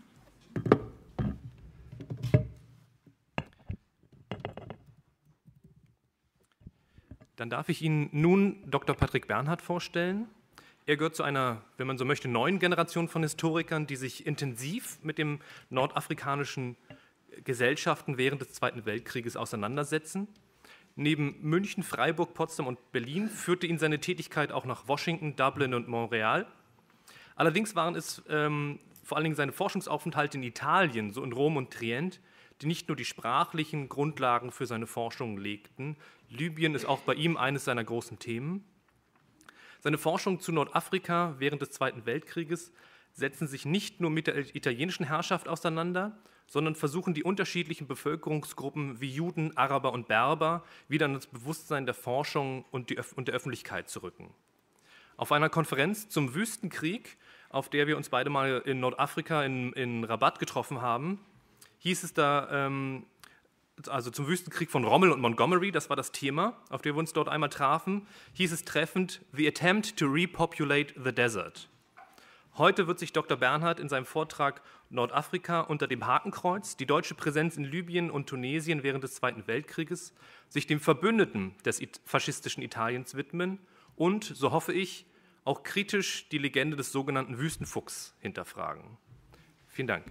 Dann darf ich Ihnen nun Doktor Patrick Bernhard vorstellen. Er gehört zu einer, wenn man so möchte, neuen Generation von Historikern, die sich intensiv mit den nordafrikanischen Gesellschaften während des Zweiten Weltkrieges auseinandersetzen. Neben München, Freiburg, Potsdam und Berlin führte ihn seine Tätigkeit auch nach Washington, Dublin und Montreal. Allerdings waren es ähm, vor allen Dingen seine Forschungsaufenthalte in Italien, so in Rom und Trient, die nicht nur die sprachlichen Grundlagen für seine Forschung legten. Libyen ist auch bei ihm eines seiner großen Themen. Seine Forschungen zu Nordafrika während des Zweiten Weltkrieges setzen sich nicht nur mit der italienischen Herrschaft auseinander, sondern versuchen die unterschiedlichen Bevölkerungsgruppen wie Juden, Araber und Berber wieder in das Bewusstsein der Forschung und, die, und der Öffentlichkeit zu rücken. Auf einer Konferenz zum Wüstenkrieg, auf der wir uns beide mal in Nordafrika in, in Rabat getroffen haben, hieß es da, ähm, also zum Wüstenkrieg von Rommel und Montgomery, das war das Thema, auf dem wir uns dort einmal trafen, hieß es treffend, The Attempt to Repopulate the Desert. Heute wird sich Doktor Bernhard in seinem Vortrag Nordafrika unter dem Hakenkreuz, die deutsche Präsenz in Libyen und Tunesien während des Zweiten Weltkrieges, sich dem Verbündeten des faschistischen Italiens widmen und, so hoffe ich, auch kritisch die Legende des sogenannten Wüstenfuchs hinterfragen. Vielen Dank.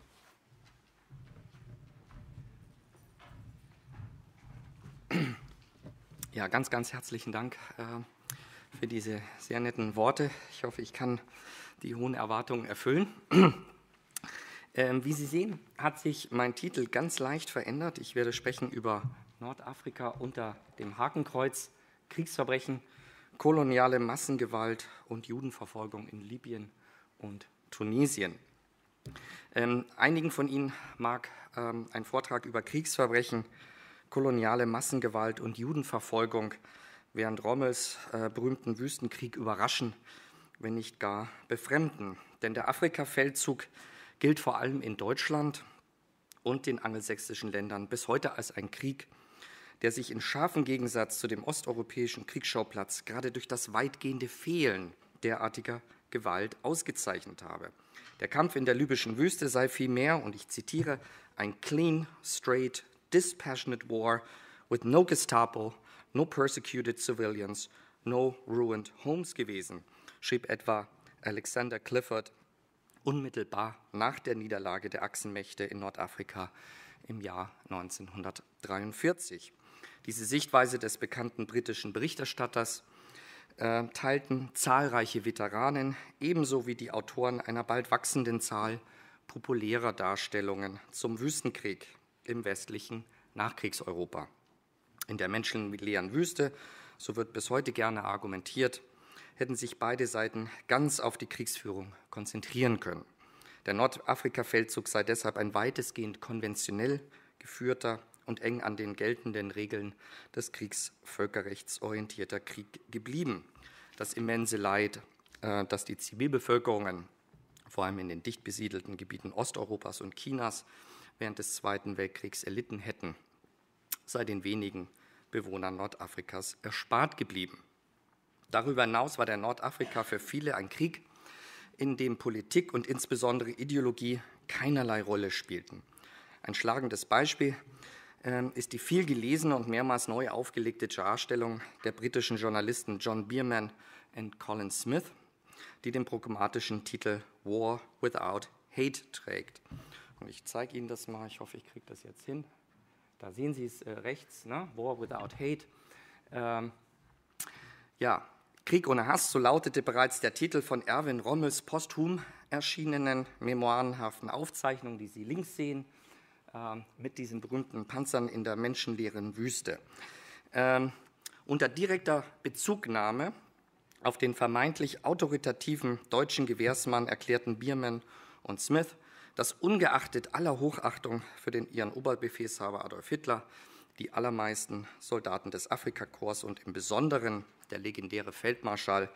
Ja, ganz, ganz herzlichen Dank äh, für diese sehr netten Worte. Ich hoffe, ich kann die hohen Erwartungen erfüllen. ähm, wie Sie sehen, hat sich mein Titel ganz leicht verändert. Ich werde sprechen über Nordafrika unter dem Hakenkreuz, Kriegsverbrechen, koloniale Massengewalt und Judenverfolgung in Libyen und Tunesien. Ähm, einigen von Ihnen mag ähm, ein Vortrag über Kriegsverbrechen, koloniale Massengewalt und Judenverfolgung während Rommels äh, berühmten Wüstenkrieg überraschen, wenn nicht gar befremden. Denn der Afrika-Feldzug gilt vor allem in Deutschland und den angelsächsischen Ländern bis heute als ein Krieg, der sich in scharfem Gegensatz zu dem osteuropäischen Kriegsschauplatz gerade durch das weitgehende Fehlen derartiger Gewalt ausgezeichnet habe. Der Kampf in der libyschen Wüste sei vielmehr, und ich zitiere, ein clean, straight, dispassionate war with no Gestapo, no persecuted civilians, no ruined homes gewesen, schrieb etwa Alexander Clifford unmittelbar nach der Niederlage der Achsenmächte in Nordafrika im Jahr neunzehnhundertdreiundvierzig. Diese Sichtweise des bekannten britischen Berichterstatters äh, teilten zahlreiche Veteranen, ebenso wie die Autoren einer bald wachsenden Zahl populärer Darstellungen zum Wüstenkrieg im westlichen Nachkriegseuropa. In der menschenleeren Wüste, so wird bis heute gerne argumentiert, hätten sich beide Seiten ganz auf die Kriegsführung konzentrieren können. Der Nordafrika-Feldzug sei deshalb ein weitestgehend konventionell geführter und eng an den geltenden Regeln des Kriegsvölkerrechts orientierter Krieg geblieben. Das immense Leid, äh, das die Zivilbevölkerungen, vor allem in den dicht besiedelten Gebieten Osteuropas und Chinas, während des Zweiten Weltkriegs erlitten hätten, sei den wenigen Bewohnern Nordafrikas erspart geblieben. Darüber hinaus war der Nordafrika für viele ein Krieg, in dem Politik und insbesondere Ideologie keinerlei Rolle spielten. Ein schlagendes Beispiel äh, ist die viel gelesene und mehrmals neu aufgelegte Darstellung der britischen Journalisten John Bierman und Colin Smith, die den programmatischen Titel War Without Hate trägt. Und ich zeige Ihnen das mal, ich hoffe, ich kriege das jetzt hin. Da sehen Sie es äh, rechts, ne? War Without Hate. Ähm, ja, Krieg ohne Hass, so lautete bereits der Titel von Erwin Rommels posthum erschienenen memoirenhaften Aufzeichnung, die Sie links sehen, äh, mit diesen berühmten Panzern in der menschenleeren Wüste. Ähm, unter direkter Bezugnahme auf den vermeintlich autoritativen deutschen Gewährsmann erklärten Bierman und Smith, dass ungeachtet aller Hochachtung für den ihren Oberbefehlshaber Adolf Hitler die allermeisten Soldaten des Afrikakorps und im Besonderen der legendäre Feldmarschall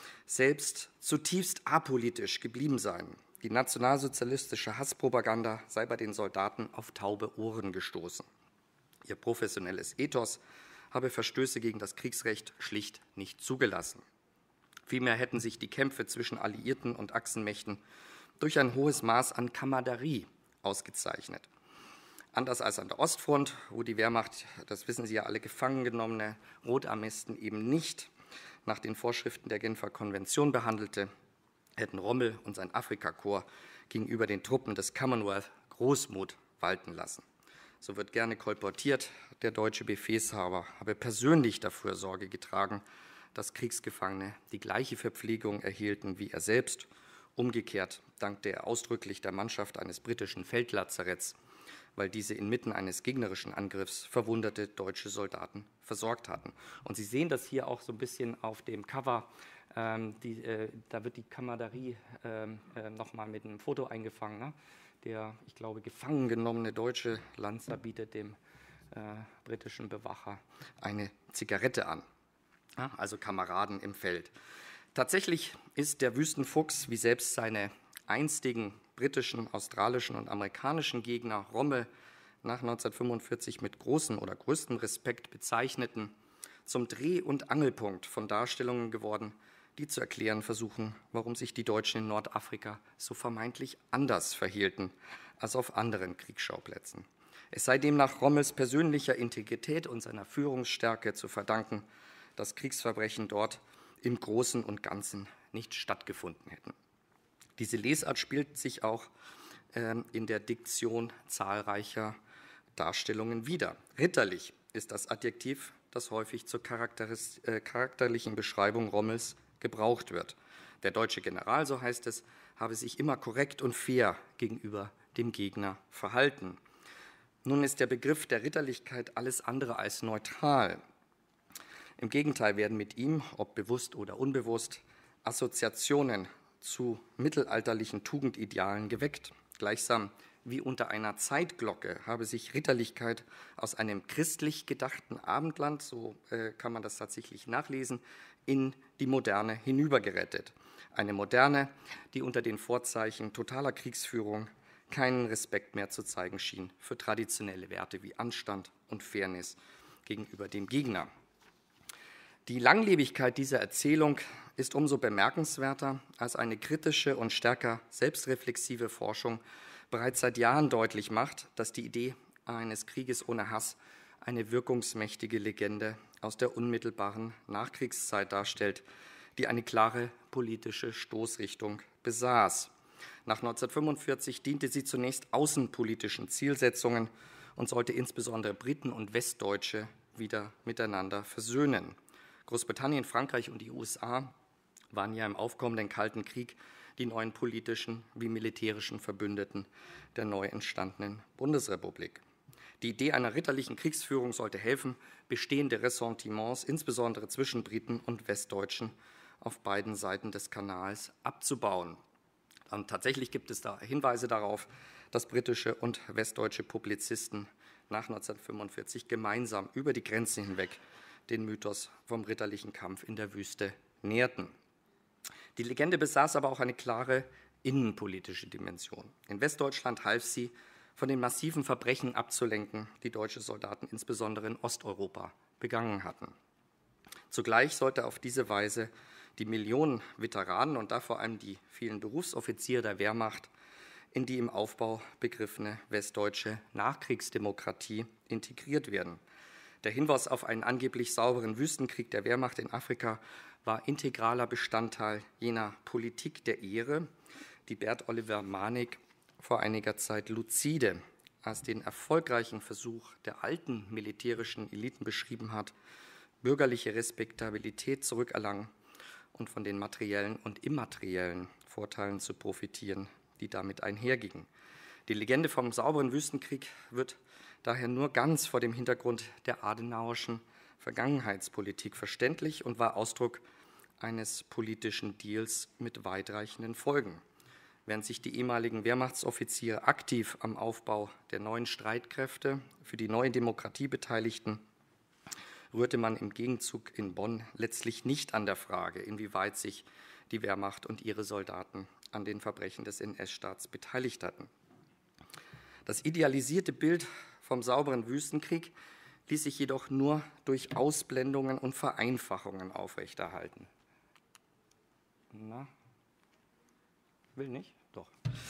selbst zutiefst apolitisch geblieben seien. Die nationalsozialistische Hasspropaganda sei bei den Soldaten auf taube Ohren gestoßen. Ihr professionelles Ethos habe Verstöße gegen das Kriegsrecht schlicht nicht zugelassen. Vielmehr hätten sich die Kämpfe zwischen Alliierten und Achsenmächten durch ein hohes Maß an Kameraderie ausgezeichnet. Anders als an der Ostfront, wo die Wehrmacht, das wissen Sie ja alle, gefangen genommene Rotarmisten eben nicht nach den Vorschriften der Genfer Konvention behandelte, hätten Rommel und sein Afrikakorps gegenüber den Truppen des Commonwealth Großmut walten lassen. So wird gerne kolportiert, der deutsche Befehlshaber habe persönlich dafür Sorge getragen, dass Kriegsgefangene die gleiche Verpflegung erhielten wie er selbst. Umgekehrt dankte er ausdrücklich der Mannschaft eines britischen Feldlazaretts, weil diese inmitten eines gegnerischen Angriffs verwundete deutsche Soldaten versorgt hatten. Und Sie sehen das hier auch so ein bisschen auf dem Cover. Ähm, die, äh, da wird die Kameraderie ähm, äh, nochmal mit einem Foto eingefangen. Ne? Der, ich glaube, gefangen genommene deutsche Lanzer bietet dem äh, britischen Bewacher eine Zigarette an. Ja, also Kameraden im Feld. Tatsächlich ist der Wüstenfuchs, wie selbst seine einstigen britischen, australischen und amerikanischen Gegner Rommel nach neunzehnhundertfünfundvierzig mit großem oder größtem Respekt bezeichneten, zum Dreh- und Angelpunkt von Darstellungen geworden, die zu erklären versuchen, warum sich die Deutschen in Nordafrika so vermeintlich anders verhielten als auf anderen Kriegsschauplätzen. Es sei demnach Rommels persönlicher Integrität und seiner Führungsstärke zu verdanken, dass Kriegsverbrechen dort im Großen und Ganzen nicht stattgefunden hätten. Diese Lesart spielt sich auch äh, in der Diktion zahlreicher Darstellungen wider. Ritterlich ist das Adjektiv, das häufig zur charakteris- äh, charakterlichen Beschreibung Rommels gebraucht wird. Der deutsche General, so heißt es, habe sich immer korrekt und fair gegenüber dem Gegner verhalten. Nun ist der Begriff der Ritterlichkeit alles andere als neutral. Im Gegenteil werden mit ihm, ob bewusst oder unbewusst, Assoziationen zu mittelalterlichen Tugendidealen geweckt. Gleichsam wie unter einer Zeitglocke habe sich Ritterlichkeit aus einem christlich gedachten Abendland, so äh, kann man das tatsächlich nachlesen, in die Moderne hinübergerettet. Eine Moderne, die unter den Vorzeichen totaler Kriegsführung keinen Respekt mehr zu zeigen schien für traditionelle Werte wie Anstand und Fairness gegenüber dem Gegner. Die Langlebigkeit dieser Erzählung ist umso bemerkenswerter, als eine kritische und stärker selbstreflexive Forschung bereits seit Jahren deutlich macht, dass die Idee eines Krieges ohne Hass eine wirkungsmächtige Legende aus der unmittelbaren Nachkriegszeit darstellt, die eine klare politische Stoßrichtung besaß. Nach neunzehnhundertfünfundvierzig diente sie zunächst außenpolitischen Zielsetzungen und sollte insbesondere Briten und Westdeutsche wieder miteinander versöhnen. Großbritannien, Frankreich und die U S A waren ja im aufkommenden Kalten Krieg die neuen politischen wie militärischen Verbündeten der neu entstandenen Bundesrepublik. Die Idee einer ritterlichen Kriegsführung sollte helfen, bestehende Ressentiments, insbesondere zwischen Briten und Westdeutschen, auf beiden Seiten des Kanals abzubauen. Und tatsächlich gibt es da Hinweise darauf, dass britische und westdeutsche Publizisten nach neunzehnhundertfünfundvierzig gemeinsam über die Grenzen hinweg den Mythos vom ritterlichen Kampf in der Wüste näherten. Die Legende besaß aber auch eine klare innenpolitische Dimension. In Westdeutschland half sie, von den massiven Verbrechen abzulenken, die deutsche Soldaten insbesondere in Osteuropa begangen hatten. Zugleich sollte auf diese Weise die Millionen Veteranen und da vor allem die vielen Berufsoffiziere der Wehrmacht in die im Aufbau begriffene westdeutsche Nachkriegsdemokratie integriert werden. Der Hinweis auf einen angeblich sauberen Wüstenkrieg der Wehrmacht in Afrika war integraler Bestandteil jener Politik der Ehre, die Bert Oliver Manig vor einiger Zeit luzide als den erfolgreichen Versuch der alten militärischen Eliten beschrieben hat, bürgerliche Respektabilität zurückerlangen und von den materiellen und immateriellen Vorteilen zu profitieren, die damit einhergingen. Die Legende vom sauberen Wüstenkrieg wird daher nur ganz vor dem Hintergrund der adenauerschen Vergangenheitspolitik verständlich und war Ausdruck eines politischen Deals mit weitreichenden Folgen. Während sich die ehemaligen Wehrmachtsoffiziere aktiv am Aufbau der neuen Streitkräfte für die neue Demokratie beteiligten, rührte man im Gegenzug in Bonn letztlich nicht an der Frage, inwieweit sich die Wehrmacht und ihre Soldaten an den Verbrechen des N S-Staats beteiligt hatten. Das idealisierte Bild vom sauberen Wüstenkrieg ließ sich jedoch nur durch Ausblendungen und Vereinfachungen aufrechterhalten. Na, will nicht? Doch.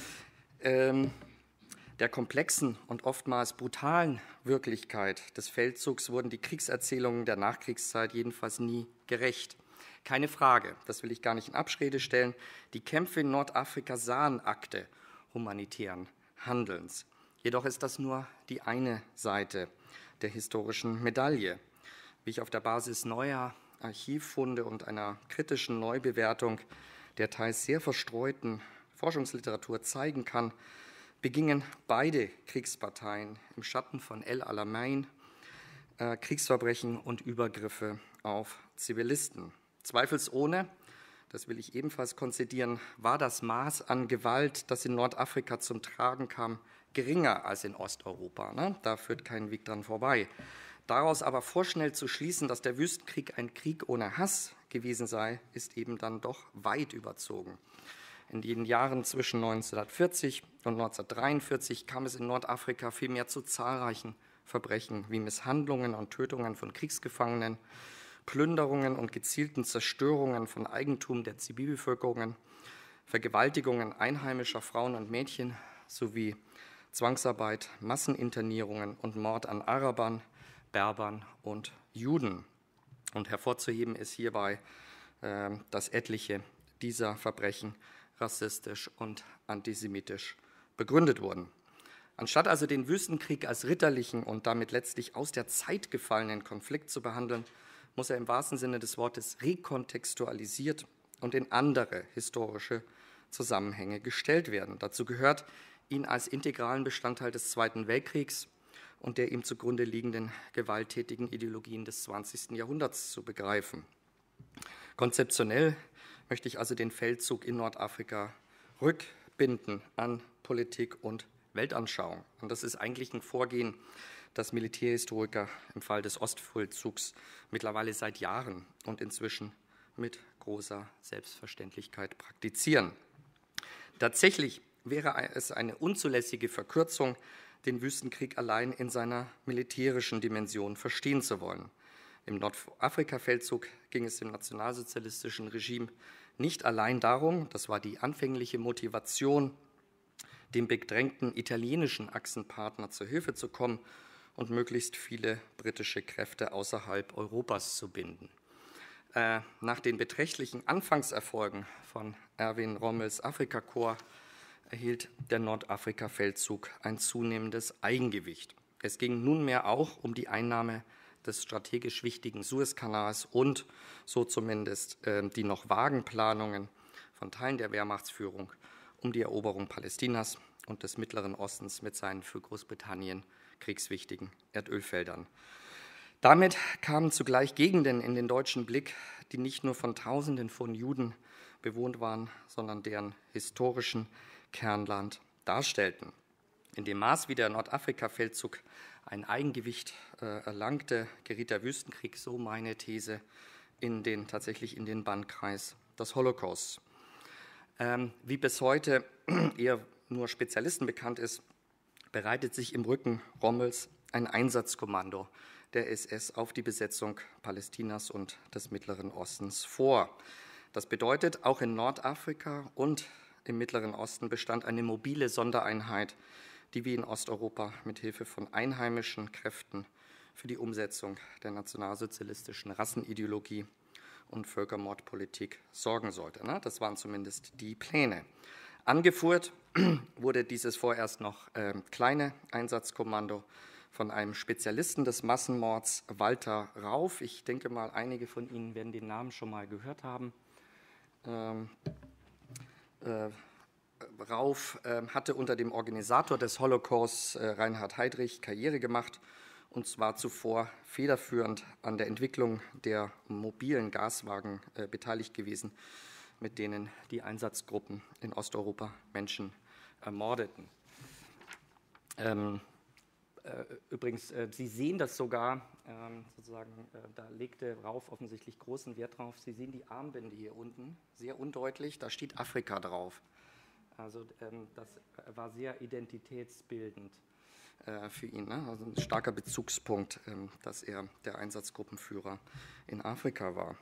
Ähm, der komplexen und oftmals brutalen Wirklichkeit des Feldzugs wurden die Kriegserzählungen der Nachkriegszeit jedenfalls nie gerecht. Keine Frage, das will ich gar nicht in Abrede stellen, die Kämpfe in Nordafrika sahen Akte humanitären Handelns. Jedoch ist das nur die eine Seite der historischen Medaille. Wie ich auf der Basis neuer Archivfunde und einer kritischen Neubewertung der teils sehr verstreuten Forschungsliteratur zeigen kann, begingen beide Kriegsparteien im Schatten von El Alamein äh, Kriegsverbrechen und Übergriffe auf Zivilisten. Zweifelsohne, das will ich ebenfalls konzidieren, war das Maß an Gewalt, das in Nordafrika zum Tragen kam, geringer als in Osteuropa. Ne? Da führt kein Weg dran vorbei. Daraus aber vorschnell zu schließen, dass der Wüstenkrieg ein Krieg ohne Hass gewesen sei, ist eben dann doch weit überzogen. In den Jahren zwischen neunzehnhundertvierzig und neunzehnhundertdreiundvierzig kam es in Nordafrika vielmehr zu zahlreichen Verbrechen wie Misshandlungen und Tötungen von Kriegsgefangenen, Plünderungen und gezielten Zerstörungen von Eigentum der Zivilbevölkerungen, Vergewaltigungen einheimischer Frauen und Mädchen sowie Zwangsarbeit, Masseninternierungen und Mord an Arabern, Berbern und Juden. Und hervorzuheben ist hierbei, äh, dass etliche dieser Verbrechen rassistisch und antisemitisch begründet wurden. Anstatt also den Wüstenkrieg als ritterlichen und damit letztlich aus der Zeit gefallenen Konflikt zu behandeln, muss er im wahrsten Sinne des Wortes rekontextualisiert und in andere historische Zusammenhänge gestellt werden. Dazu gehört, ihn als integralen Bestandteil des Zweiten Weltkriegs und der ihm zugrunde liegenden gewalttätigen Ideologien des zwanzigsten Jahrhunderts zu begreifen. Konzeptionell möchte ich also den Feldzug in Nordafrika rückbinden an Politik und Weltanschauung. Und das ist eigentlich ein Vorgehen, das Militärhistoriker im Fall des Ostfeldzugs mittlerweile seit Jahren und inzwischen mit großer Selbstverständlichkeit praktizieren. Tatsächlich wäre es eine unzulässige Verkürzung, den Wüstenkrieg allein in seiner militärischen Dimension verstehen zu wollen. Im Nordafrika-Feldzug ging es dem nationalsozialistischen Regime nicht allein darum, das war die anfängliche Motivation, dem bedrängten italienischen Achsenpartner zur Hilfe zu kommen und möglichst viele britische Kräfte außerhalb Europas zu binden. Äh, nach den beträchtlichen Anfangserfolgen von Erwin Rommels Afrikakorps erhielt der Nordafrika-Feldzug ein zunehmendes Eigengewicht. Es ging nunmehr auch um die Einnahme des strategisch wichtigen Suezkanals und, so zumindest äh, die noch vagen Planungen von Teilen der Wehrmachtsführung, um die Eroberung Palästinas und des Mittleren Ostens mit seinen für Großbritannien kriegswichtigen Erdölfeldern. Damit kamen zugleich Gegenden in den deutschen Blick, die nicht nur von Tausenden von Juden bewohnt waren, sondern deren historischen Kernland darstellten. In dem Maß, wie der Nordafrika-Feldzug ein Eigengewicht äh, erlangte, geriet der Wüstenkrieg, so meine These, in den, tatsächlich in den Bannkreis des Holocausts. Ähm, wie bis heute eher nur Spezialisten bekannt ist, bereitet sich im Rücken Rommels ein Einsatzkommando der S S auf die Besetzung Palästinas und des Mittleren Ostens vor. Das bedeutet, auch in Nordafrika und im Mittleren Osten bestand eine mobile Sondereinheit, die wie in Osteuropa mit Hilfe von einheimischen Kräften für die Umsetzung der nationalsozialistischen Rassenideologie und Völkermordpolitik sorgen sollte. Das waren zumindest die Pläne. Angeführt wurde dieses vorerst noch äh, kleine Einsatzkommando von einem Spezialisten des Massenmords, Walter Rauf. Ich denke mal, einige von Ihnen werden den Namen schon mal gehört haben. Ähm, äh, Rauf äh, hatte unter dem Organisator des Holocaust, äh, Reinhard Heydrich, Karriere gemacht und zwar zuvor federführend an der Entwicklung der mobilen Gaswagen äh, beteiligt gewesen, mit denen die Einsatzgruppen in Osteuropa Menschen ermordeten. Ähm, äh, übrigens, äh, Sie sehen das sogar, ähm, sozusagen, äh, da legte Rauf offensichtlich großen Wert drauf. Sie sehen die Armbände hier unten, sehr undeutlich, da steht Afrika drauf. Also ähm, das war sehr identitätsbildend äh, für ihn, ne? Also ein starker Bezugspunkt, ähm, dass er der Einsatzgruppenführer in Afrika war.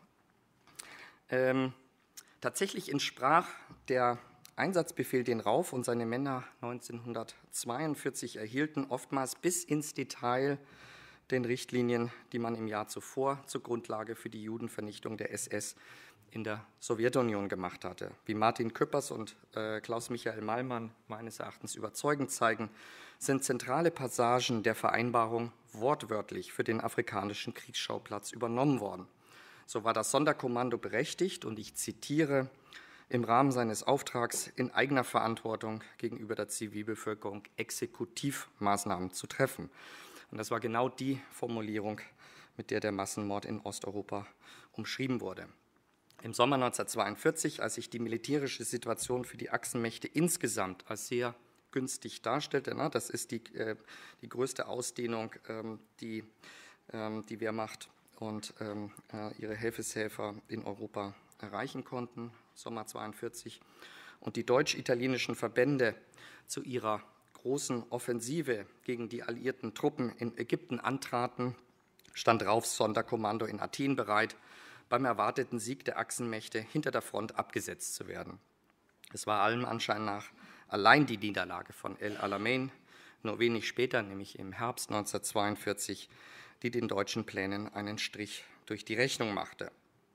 Ähm, tatsächlich entsprach der Einsatzbefehl, den Rauf und seine Männer neunzehnhundertzweiundvierzig erhielten, oftmals bis ins Detail den Richtlinien, die man im Jahr zuvor zur Grundlage für die Judenvernichtung der S S in der Sowjetunion gemacht hatte. Wie Martin Küppers und äh, Klaus-Michael Mallmann meines Erachtens überzeugend zeigen, sind zentrale Passagen der Vereinbarung wortwörtlich für den afrikanischen Kriegsschauplatz übernommen worden. So war das Sonderkommando berechtigt, und ich zitiere, im Rahmen seines Auftrags in eigener Verantwortung gegenüber der Zivilbevölkerung Exekutivmaßnahmen zu treffen. Und das war genau die Formulierung, mit der der Massenmord in Osteuropa umschrieben wurde. Im Sommer neunzehnhundertzweiundvierzig, als sich die militärische Situation für die Achsenmächte insgesamt als sehr günstig darstellte, na, das ist die, äh, die größte Ausdehnung, ähm, die ähm, die Wehrmacht und ähm, äh, ihre Helfershelfer in Europa erreichen konnten, Sommer neunzehnhundertzweiundvierzig, und die deutsch-italienischen Verbände zu ihrer großen Offensive gegen die alliierten Truppen in Ägypten antraten, stand Raufs Sonderkommando in Athen bereit, beim erwarteten Sieg der Achsenmächte hinter der Front abgesetzt zu werden. Es war allem Anschein nach allein die Niederlage von El Alamein, nur wenig später, nämlich im Herbst neunzehnhundertzweiundvierzig, die den deutschen Plänen einen Strich durch die Rechnung machte.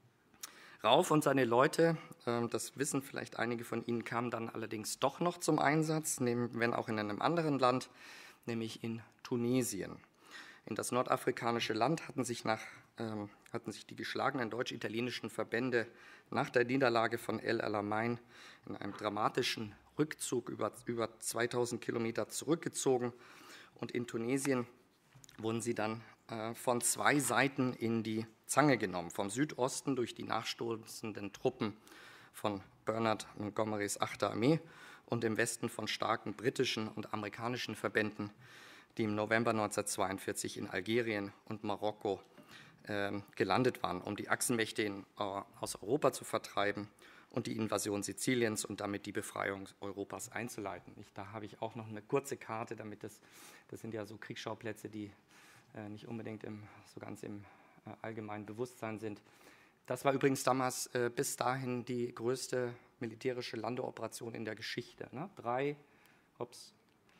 Rauf und seine Leute, das wissen vielleicht einige von Ihnen, kamen dann allerdings doch noch zum Einsatz, wenn auch in einem anderen Land, nämlich in Tunesien. In das nordafrikanische Land hatten sich, nach, ähm, hatten sich die geschlagenen deutsch-italienischen Verbände nach der Niederlage von El Alamein in einem dramatischen Rückzug über, über zweitausend Kilometer zurückgezogen, und in Tunesien wurden sie dann äh, von zwei Seiten in die Zange genommen, vom Südosten durch die nachstoßenden Truppen von Bernard Montgomerys achter Armee und im Westen von starken britischen und amerikanischen Verbänden, die im November neunzehnhundertzweiundvierzig in Algerien und Marokko äh, gelandet waren, um die Achsenmächte in, äh, aus Europa zu vertreiben und die Invasion Siziliens und damit die Befreiung Europas einzuleiten. Ich, da habe ich auch noch eine kurze Karte, damit das, das sind ja so Kriegsschauplätze, die äh, nicht unbedingt im, so ganz im äh, allgemeinen Bewusstsein sind. Das war übrigens damals äh, bis dahin die größte militärische Landeoperation in der Geschichte. Ne? Drei, ups,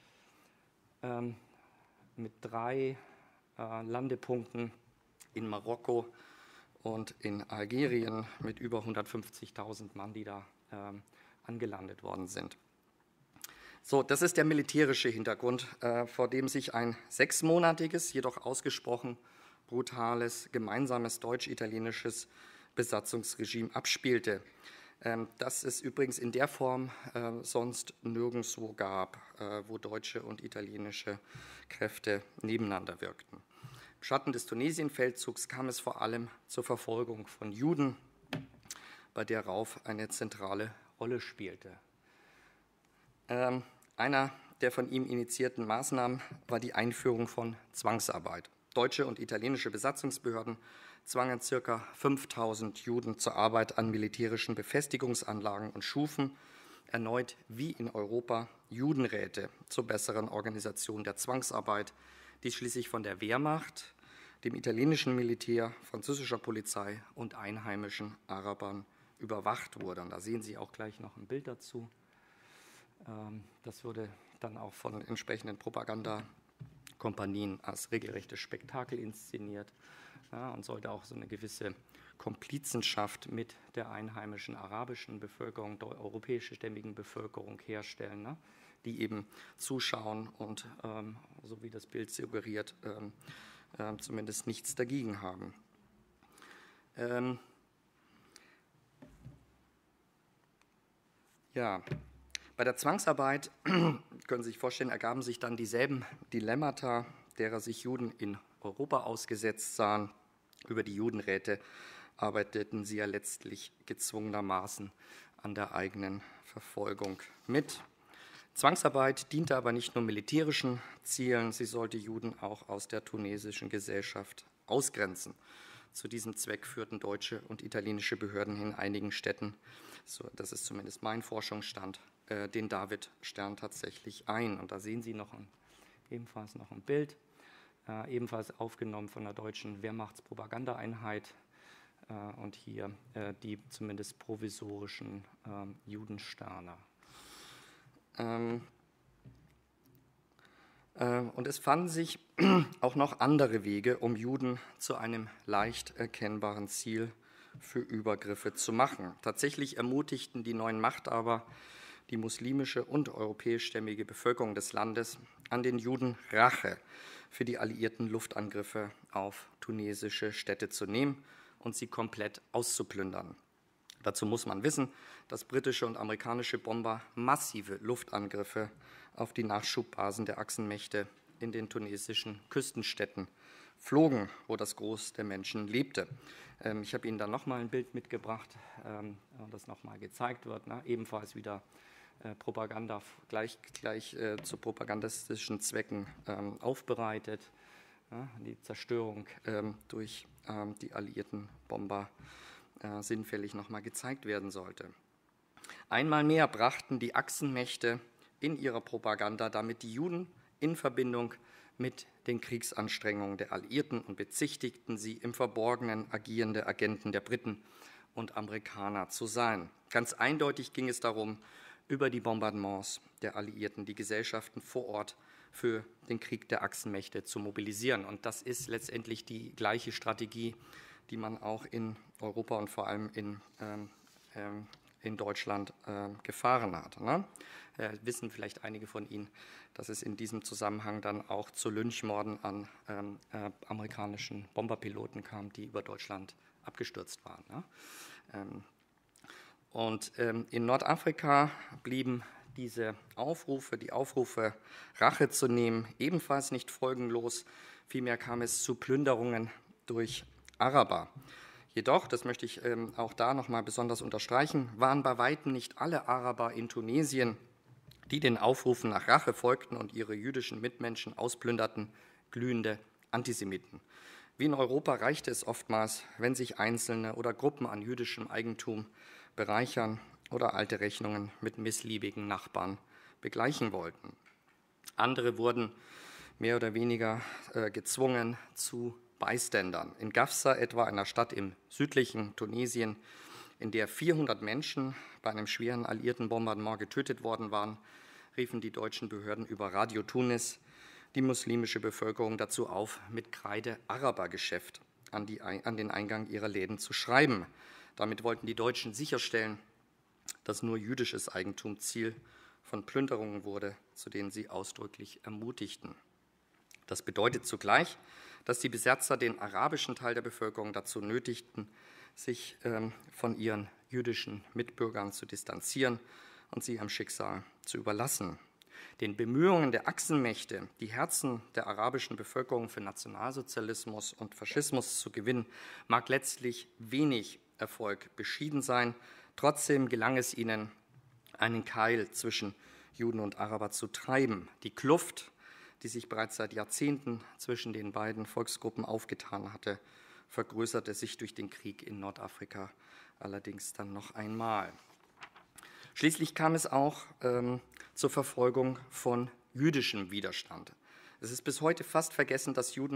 ähm, mit drei äh, Landepunkten in Marokko und in Algerien mit über hundertfünfzigtausend Mann, die da ähm, angelandet worden sind. So, das ist der militärische Hintergrund, äh, vor dem sich ein sechsmonatiges, jedoch ausgesprochen brutales, gemeinsames deutsch-italienisches Besatzungsregime abspielte, ähm, das es übrigens in der Form äh, sonst nirgendwo gab, äh, wo deutsche und italienische Kräfte nebeneinander wirkten. Im Schatten des Tunesien-Feldzugs kam es vor allem zur Verfolgung von Juden, bei der Rauf eine zentrale Rolle spielte. Ähm, einer der von ihm initiierten Maßnahmen war die Einführung von Zwangsarbeit. Deutsche und italienische Besatzungsbehörden zwangen ca. fünftausend Juden zur Arbeit an militärischen Befestigungsanlagen und schufen erneut wie in Europa Judenräte zur besseren Organisation der Zwangsarbeit, die schließlich von der Wehrmacht dem italienischen Militär, französischer Polizei und einheimischen Arabern überwacht wurde. Und da sehen Sie auch gleich noch ein Bild dazu. Das wurde dann auch von entsprechenden Propagandakompanien als regelrechtes Spektakel inszeniert, ja, und sollte auch so eine gewisse Komplizenschaft mit der einheimischen arabischen Bevölkerung, der europäischstämmigen Bevölkerung herstellen, ne, die eben zuschauen und, ähm, so wie das Bild suggeriert, ähm, äh, zumindest nichts dagegen haben. Ähm, ja, bei der Zwangsarbeit, können Sie sich vorstellen, ergaben sich dann dieselben Dilemmata, derer sich Juden in Europa ausgesetzt sahen. Über die Judenräte arbeiteten sie ja letztlich gezwungenermaßen an der eigenen Verfolgung mit. Zwangsarbeit diente aber nicht nur militärischen Zielen, sie sollte Juden auch aus der tunesischen Gesellschaft ausgrenzen. Zu diesem Zweck führten deutsche und italienische Behörden in einigen Städten, so, das ist zumindest mein Forschungsstand, äh, den Davidstern tatsächlich ein. Und da sehen Sie noch ein, ebenfalls noch ein Bild, äh, ebenfalls aufgenommen von der deutschen Wehrmachtspropagandaeinheit, äh, und hier äh, die zumindest provisorischen äh, Judensterne. Ähm, äh, und es fanden sich auch noch andere Wege, um Juden zu einem leicht erkennbaren Ziel für Übergriffe zu machen. Tatsächlich ermutigten die neuen Machthaber die muslimische und europäischstämmige Bevölkerung des Landes, an den Juden Rache für die alliierten Luftangriffe auf tunesische Städte zu nehmen und sie komplett auszuplündern. Dazu muss man wissen, dass britische und amerikanische Bomber massive Luftangriffe auf die Nachschubbasen der Achsenmächte in den tunesischen Küstenstädten flogen, wo das Gros der Menschen lebte. Ähm, ich habe Ihnen dann nochmal ein Bild mitgebracht, ähm, das nochmal gezeigt wird, ne? Ebenfalls wieder äh, Propaganda gleich, gleich äh, zu propagandistischen Zwecken ähm, aufbereitet, ja? Die Zerstörung ähm, durch ähm, die alliierten Bomber äh, sinnfällig nochmal gezeigt werden sollte. Einmal mehr brachten die Achsenmächte in ihrer Propaganda damit die Juden in Verbindung mit den Kriegsanstrengungen der Alliierten und bezichtigten sie, im Verborgenen agierende Agenten der Briten und Amerikaner zu sein. Ganz eindeutig ging es darum, über die Bombardements der Alliierten die Gesellschaften vor Ort für den Krieg der Achsenmächte zu mobilisieren. Und das ist letztendlich die gleiche Strategie, die man auch in Europa und vor allem in, ähm, ähm, in Deutschland äh, gefahren hat. Ne? Äh, wissen vielleicht einige von Ihnen, dass es in diesem Zusammenhang dann auch zu Lynchmorden an ähm, äh, amerikanischen Bomberpiloten kam, die über Deutschland abgestürzt waren. Ne? Ähm, und ähm, in Nordafrika blieben diese Aufrufe, die Aufrufe, Rache zu nehmen, ebenfalls nicht folgenlos. Vielmehr kam es zu Plünderungen durch Araber. Jedoch, das möchte ich ähm, auch da nochmal besonders unterstreichen, waren bei weitem nicht alle Araber in Tunesien, die den Aufrufen nach Rache folgten und ihre jüdischen Mitmenschen ausplünderten, glühende Antisemiten. Wie in Europa reichte es oftmals, wenn sich Einzelne oder Gruppen an jüdischem Eigentum bereichern oder alte Rechnungen mit missliebigen Nachbarn begleichen wollten. Andere wurden mehr oder weniger äh, gezwungen zu Beiständern. In Gafsa, etwa einer Stadt im südlichen Tunesien, in der vierhundert Menschen bei einem schweren alliierten Bombardement getötet worden waren, riefen die deutschen Behörden über Radio Tunis die muslimische Bevölkerung dazu auf, mit Kreide Arabergeschäft an, die, an den Eingang ihrer Läden zu schreiben. Damit wollten die Deutschen sicherstellen, dass nur jüdisches Eigentum Ziel von Plünderungen wurde, zu denen sie ausdrücklich ermutigten. Das bedeutet zugleich, dass die Besetzer den arabischen Teil der Bevölkerung dazu nötigten, sich ähm, von ihren jüdischen Mitbürgern zu distanzieren und sie am Schicksal zu überlassen. Den Bemühungen der Achsenmächte, die Herzen der arabischen Bevölkerung für Nationalsozialismus und Faschismus zu gewinnen, mag letztlich wenig Erfolg beschieden sein. Trotzdem gelang es ihnen, einen Keil zwischen Juden und Araber zu treiben. Die Kluft, die sich bereits seit Jahrzehnten zwischen den beiden Volksgruppen aufgetan hatte, vergrößerte sich durch den Krieg in Nordafrika allerdings dann noch einmal. Schließlich kam es auch ähm, zur Verfolgung von jüdischem Widerstand. Es ist bis heute fast vergessen, dass Juden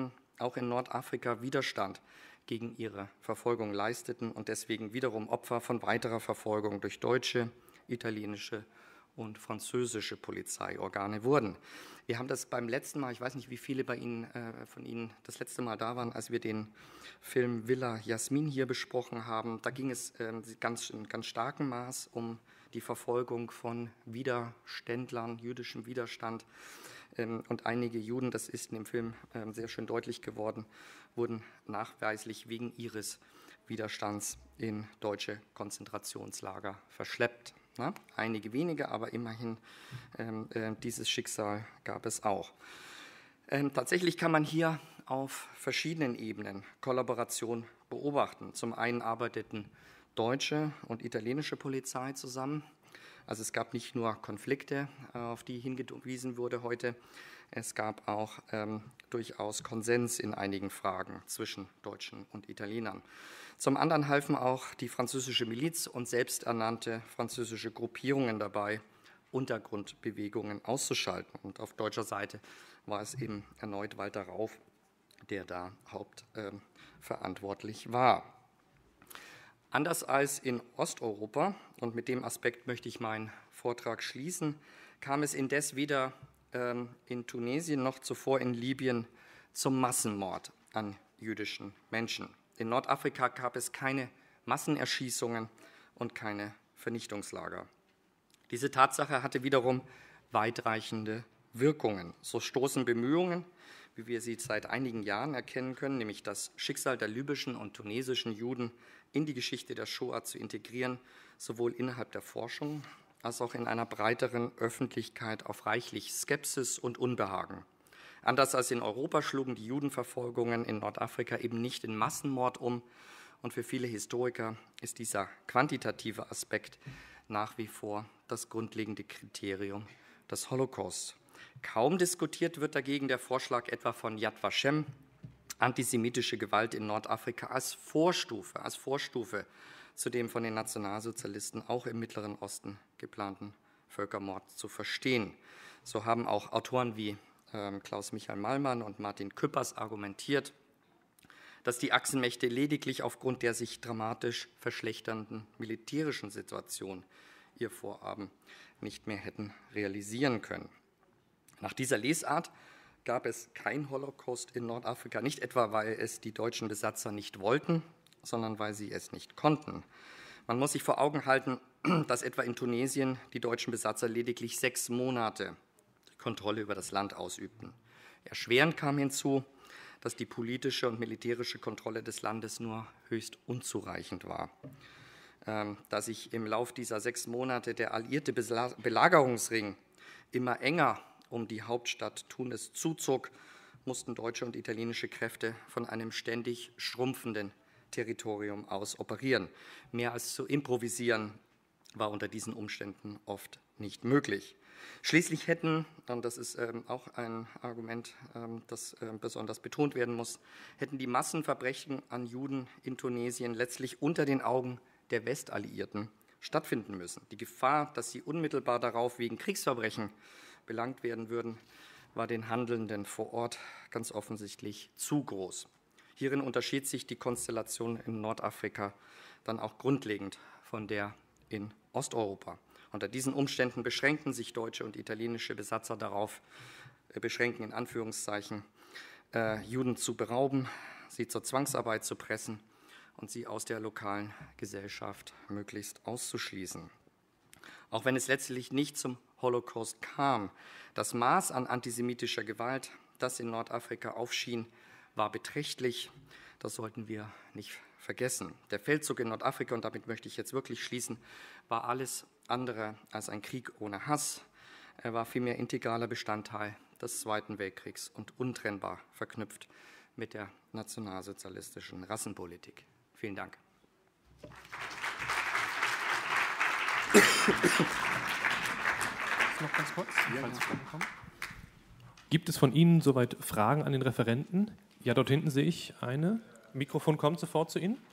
auch in Nordafrika Widerstand gegen ihre Verfolgung leisteten und deswegen wiederum Opfer von weiterer Verfolgung durch deutsche, italienische und französische Polizeiorgane wurden. Wir haben das beim letzten Mal, ich weiß nicht, wie viele bei Ihnen, äh, von Ihnen das letzte Mal da waren, als wir den Film Villa Jasmin hier besprochen haben. Da ging es äh, ganz, in ganz starkem Maß um die Verfolgung von Widerständlern, jüdischem Widerstand. Ähm, und einige Juden, das ist in dem Film äh, sehr schön deutlich geworden, wurden nachweislich wegen ihres Widerstands in deutsche Konzentrationslager verschleppt. Na, einige wenige, aber immerhin ähm, äh, dieses Schicksal gab es auch. Ähm, tatsächlich kann man hier auf verschiedenen Ebenen Kollaboration beobachten. Zum einen arbeiteten deutsche und italienische Polizei zusammen. Also es gab nicht nur Konflikte, äh, auf die hingewiesen wurde heute, es gab auch ähm, durchaus Konsens in einigen Fragen zwischen Deutschen und Italienern. Zum anderen halfen auch die französische Miliz und selbsternannte französische Gruppierungen dabei, Untergrundbewegungen auszuschalten. Und auf deutscher Seite war es eben erneut Walter Rauf, der da hauptverantwortlich äh, war. Anders als in Osteuropa, und mit dem Aspekt möchte ich meinen Vortrag schließen, kam es indes weder ähm, in Tunesien noch zuvor in Libyen zum Massenmord an jüdischen Menschen. In Nordafrika gab es keine Massenerschießungen und keine Vernichtungslager. Diese Tatsache hatte wiederum weitreichende Wirkungen. So stoßen Bemühungen, wie wir sie seit einigen Jahren erkennen können, nämlich das Schicksal der libyschen und tunesischen Juden in die Geschichte der Shoah zu integrieren, sowohl innerhalb der Forschung als auch in einer breiteren Öffentlichkeit auf reichlich Skepsis und Unbehagen. Anders als in Europa schlugen die Judenverfolgungen in Nordafrika eben nicht in Massenmord um. Und für viele Historiker ist dieser quantitative Aspekt nach wie vor das grundlegende Kriterium des Holocaust. Kaum diskutiert wird dagegen der Vorschlag etwa von Yad Vashem, antisemitische Gewalt in Nordafrika als Vorstufe, als Vorstufe zu dem von den Nationalsozialisten auch im Mittleren Osten geplanten Völkermord zu verstehen. So haben auch Autoren wie Klaus-Michael Mallmann und Martin Küppers argumentiert, dass die Achsenmächte lediglich aufgrund der sich dramatisch verschlechternden militärischen Situation ihr Vorhaben nicht mehr hätten realisieren können. Nach dieser Lesart gab es kein Holocaust in Nordafrika, nicht etwa, weil es die deutschen Besatzer nicht wollten, sondern weil sie es nicht konnten. Man muss sich vor Augen halten, dass etwa in Tunesien die deutschen Besatzer lediglich sechs Monate Kontrolle über das Land ausübten. Erschwerend kam hinzu, dass die politische und militärische Kontrolle des Landes nur höchst unzureichend war. Ähm, da sich im Lauf dieser sechs Monate der alliierte Belagerungsring immer enger um die Hauptstadt Tunis zuzog, mussten deutsche und italienische Kräfte von einem ständig schrumpfenden Territorium aus operieren. Mehr als zu improvisieren war unter diesen Umständen oft nicht möglich. Schließlich hätten, und das ist ähm, auch ein Argument, ähm, das äh, besonders betont werden muss, hätten die Massenverbrechen an Juden in Tunesien letztlich unter den Augen der Westalliierten stattfinden müssen. Die Gefahr, dass sie unmittelbar darauf wegen Kriegsverbrechen belangt werden würden, war den Handelnden vor Ort ganz offensichtlich zu groß. Hierin unterschied sich die Konstellation in Nordafrika dann auch grundlegend von der in Osteuropa. Unter diesen Umständen beschränkten sich deutsche und italienische Besatzer darauf, äh, beschränken in Anführungszeichen, äh, Juden zu berauben, sie zur Zwangsarbeit zu pressen und sie aus der lokalen Gesellschaft möglichst auszuschließen. Auch wenn es letztlich nicht zum Holocaust kam, das Maß an antisemitischer Gewalt, das in Nordafrika aufschien, war beträchtlich. Das sollten wir nicht vergessen. Der Feldzug in Nordafrika, und damit möchte ich jetzt wirklich schließen, war alles andere als ein Krieg ohne Hass. Er war vielmehr integraler Bestandteil des Zweiten Weltkriegs und untrennbar verknüpft mit der nationalsozialistischen Rassenpolitik. Vielen Dank. Noch ganz kurz, falls Fragen kommen. Gibt es von Ihnen soweit Fragen an den Referenten? Ja, dort hinten sehe ich eine. Mikrofon kommt sofort zu Ihnen.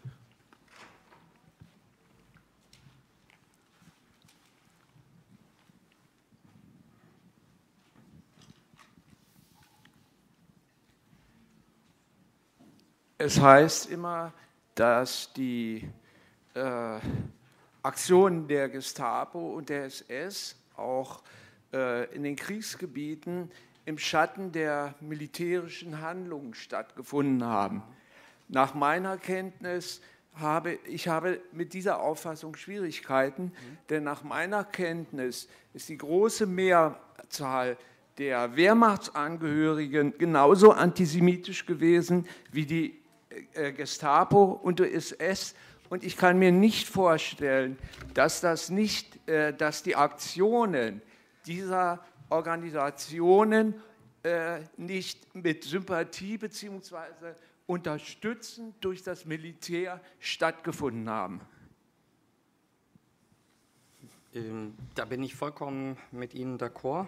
es heißt immer, dass die äh, Aktionen der Gestapo und der S S auch äh, in den Kriegsgebieten im Schatten der militärischen Handlungen stattgefunden haben. Nach meiner Kenntnis habe ich habe mit dieser Auffassung Schwierigkeiten, mhm. denn nach meiner Kenntnis ist die große Mehrzahl der Wehrmachtsangehörigen genauso antisemitisch gewesen wie die äh, Gestapo und der S S. Und ich kann mir nicht vorstellen, dass, das nicht, äh, dass die Aktionen dieser Organisationen äh, nicht mit Sympathie bzw. unterstützend durch das Militär stattgefunden haben. Ähm, da bin ich vollkommen mit Ihnen d'accord.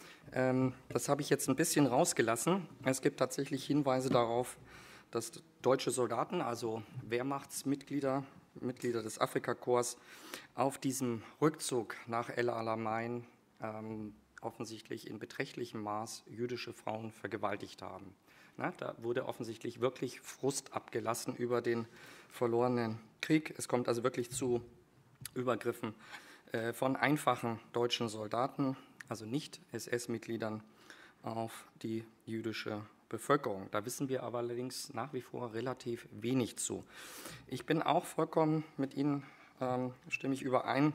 Ähm, das habe ich jetzt ein bisschen rausgelassen. Es gibt tatsächlich Hinweise darauf, dass deutsche Soldaten, also Wehrmachtsmitglieder, Mitglieder des Afrikakorps, auf diesem Rückzug nach El Alamein ähm, offensichtlich in beträchtlichem Maß jüdische Frauen vergewaltigt haben. Na, da wurde offensichtlich wirklich Frust abgelassen über den verlorenen Krieg. Es kommt also wirklich zu Übergriffen äh, von einfachen deutschen Soldaten, also nicht S S-Mitgliedern, auf die jüdische Bevölkerung. Da wissen wir aber allerdings nach wie vor relativ wenig zu. Ich bin auch vollkommen mit Ihnen, ähm, stimme ich überein,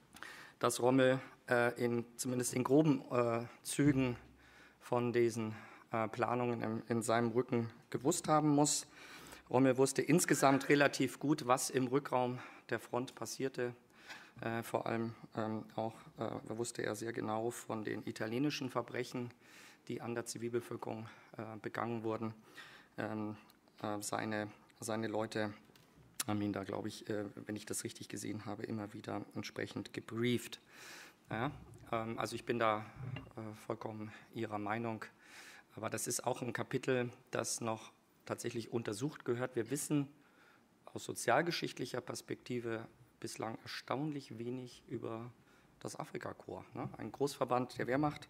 dass Rommel äh, in, zumindest in groben äh, Zügen von diesen äh, Planungen in, in seinem Rücken gewusst haben muss. Rommel wusste insgesamt relativ gut, was im Rückraum der Front passierte. Äh, vor allem ähm, auch äh, wusste er sehr genau von den italienischen Verbrechen, die an der Zivilbevölkerung äh, begangen wurden. Ähm, äh, seine, seine Leute haben ihn da, glaube ich, äh, wenn ich das richtig gesehen habe, immer wieder entsprechend gebrieft. Ja, ähm, also ich bin da äh, vollkommen Ihrer Meinung. Aber das ist auch ein Kapitel, das noch tatsächlich untersucht gehört. Wir wissen aus sozialgeschichtlicher Perspektive bislang erstaunlich wenig über das Afrikakorps, ne? Ein Großverband der Wehrmacht,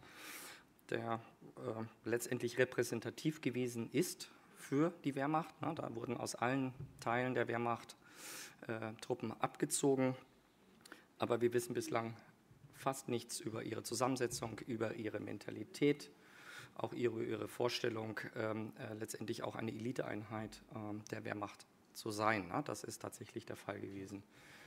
der äh, letztendlich repräsentativ gewesen ist für die Wehrmacht. Ne? Da wurden aus allen Teilen der Wehrmacht äh, Truppen abgezogen, aber wir wissen bislang fast nichts über ihre Zusammensetzung, über ihre Mentalität, auch ihre, ihre Vorstellung, ähm, äh, letztendlich auch eine Eliteeinheit äh, der Wehrmacht zu sein. Ne? Das ist tatsächlich der Fall gewesen.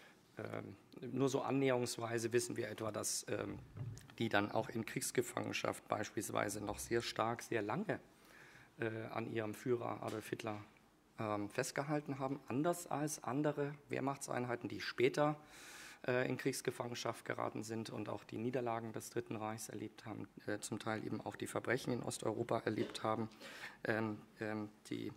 Ähm, nur so annäherungsweise wissen wir etwa, dass ähm, die dann auch in Kriegsgefangenschaft beispielsweise noch sehr stark, sehr lange äh, an ihrem Führer Adolf Hitler ähm, festgehalten haben, anders als andere Wehrmachtseinheiten, die später äh, in Kriegsgefangenschaft geraten sind und auch die Niederlagen des Dritten Reichs erlebt haben, äh, zum Teil eben auch die Verbrechen in Osteuropa erlebt haben. Ähm, ähm, die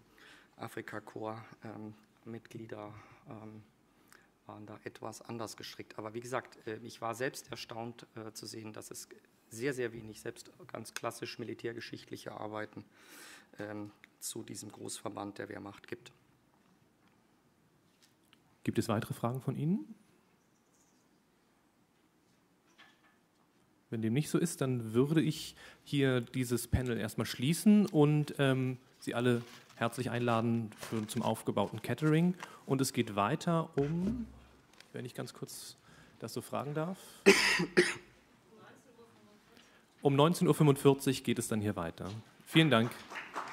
Afrikakorps-Mitglieder ähm, waren da etwas anders gestrickt. Aber wie gesagt, ich war selbst erstaunt äh, zu sehen, dass es sehr, sehr wenig, selbst ganz klassisch militärgeschichtliche Arbeiten ähm, zu diesem Großverband der Wehrmacht gibt. Gibt es weitere Fragen von Ihnen? Wenn dem nicht so ist, dann würde ich hier dieses Panel erstmal schließen und ähm, Sie alle herzlich einladen für, zum aufgebauten Catering. Und es geht weiter um, wenn ich ganz kurz das so fragen darf. Um neunzehn Uhr fünfundvierzig geht es dann hier weiter. Vielen Dank.